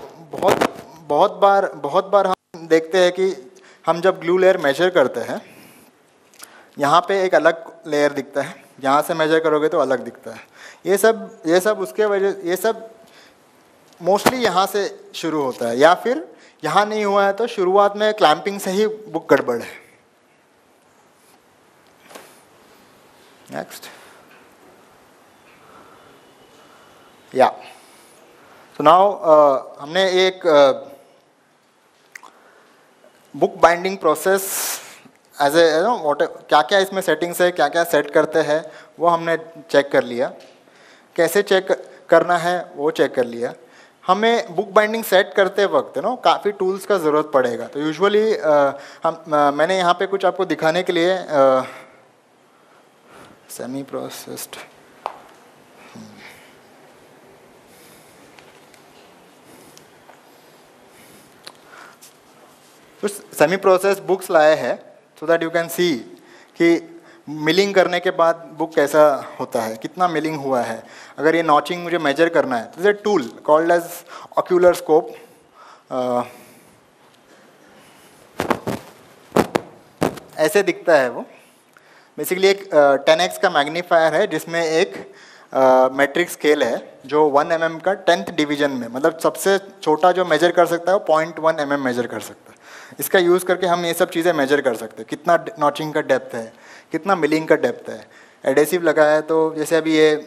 बहुत बार हम देखते हैं कि हम जब ग्लू लेयर मेजर करते हैं, यहाँ पे एक अलग लेयर दिखता है, यहाँ से मेजर करोगे तो अलग दिखता है। ये सब उसके वजह, ये सब मोस्टली यहाँ से शुरू होता है, या फिर यहाँ नहीं हुआ है तो शुरुआत में क्लैंपिंग से ही बुक गड़बड़ है। नेक्स्ट, या तो नाउ हमने एक book binding process as a क्या क्या इसमें सेटिंग्स है, क्या क्या सेट करते हैं वो हमने चेक कर लिया। कैसे चेक करना है वो चेक कर लिया। हमें बुक बाइंडिंग सेट करते वक्त काफ़ी टूल्स का ज़रूरत पड़ेगा। तो यूजुअली मैंने यहाँ पे कुछ आपको दिखाने के लिए सेमी प्रोसेस्ड कुछ सेमी प्रोसेस बुक्स लाए हैं so that you can see कि मिलिंग करने के बाद बुक कैसा होता है, कितना मिलिंग हुआ है। अगर ये नॉचिंग मुझे मेजर करना है तो is a tool called as ocular scope. ऐसे दिखता है वो। बेसिकली एक 10x का मैग्नीफायर है जिसमें एक मेट्रिक स्केल है जो 1 mm का 10th डिवीजन में, मतलब सबसे छोटा जो मेजर कर सकता है वो 0.1 mm मेजर कर सकता है। इसका यूज़ करके हम ये सब चीज़ें मेजर कर सकते हैं, कितना नॉचिंग का डेप्थ है, कितना मिलिंग का डेप्थ है। एडेसिव लगा है तो जैसे अभी ये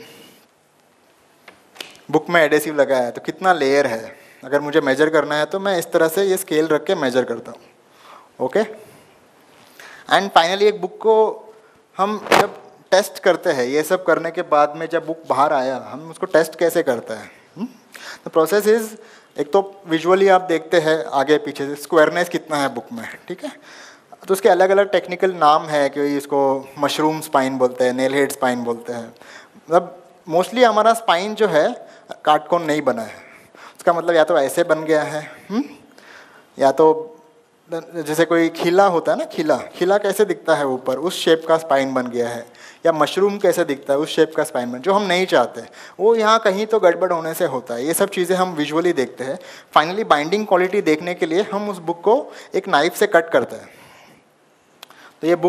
बुक में एडेसिव लगा है तो कितना लेयर है, अगर मुझे मेजर करना है तो मैं इस तरह से ये स्केल रख के मेजर करता हूँ। ओके, एंड फाइनली एक बुक को हम जब टेस्ट करते हैं, ये सब करने के बाद में जब बुक बाहर आया हम उसको टेस्ट कैसे करते हैं। तो प्रोसेस इज़, एक तो विजुअली आप देखते हैं आगे पीछे से स्क्वायरनेस कितना है बुक में, ठीक है। तो उसके अलग अलग टेक्निकल नाम है कि इसको मशरूम स्पाइन बोलते हैं, नेल हेड स्पाइन बोलते हैं। मतलब मोस्टली हमारा स्पाइन जो है काटकोन नहीं बना है, उसका मतलब या तो ऐसे बन गया है, या तो जैसे कोई खिला होता है ना, खिला कैसे दिखता है ऊपर, उस शेप का स्पाइन बन गया है, या मशरूम कैसे दिखता है उस शेप का स्पाइन बन, जो हम नहीं चाहते वो यहाँ कहीं तो गड़बड़ होने से होता है। ये सब चीज़ें हम विजुअली देखते हैं। फाइनली बाइंडिंग क्वालिटी देखने के लिए हम उस बुक को एक नाइफ से कट करते हैं। तो ये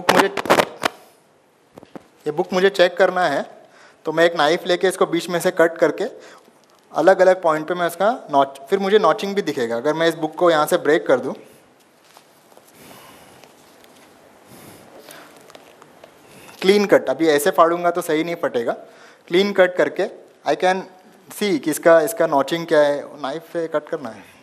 बुक मुझे चेक करना है तो मैं एक नाइफ लेके इसको बीच में से कट करके अलग अलग पॉइंट पे मैं उसका फिर मुझे नॉचिंग भी दिखेगा। अगर मैं इस बुक को यहाँ से ब्रेक कर दूँ, क्लीन कट, अभी ऐसे फाड़ूंगा तो सही नहीं फटेगा, क्लीन कट करके आई कैन सी कि इसका नॉचिंग क्या है। नाइफ से कट करना है।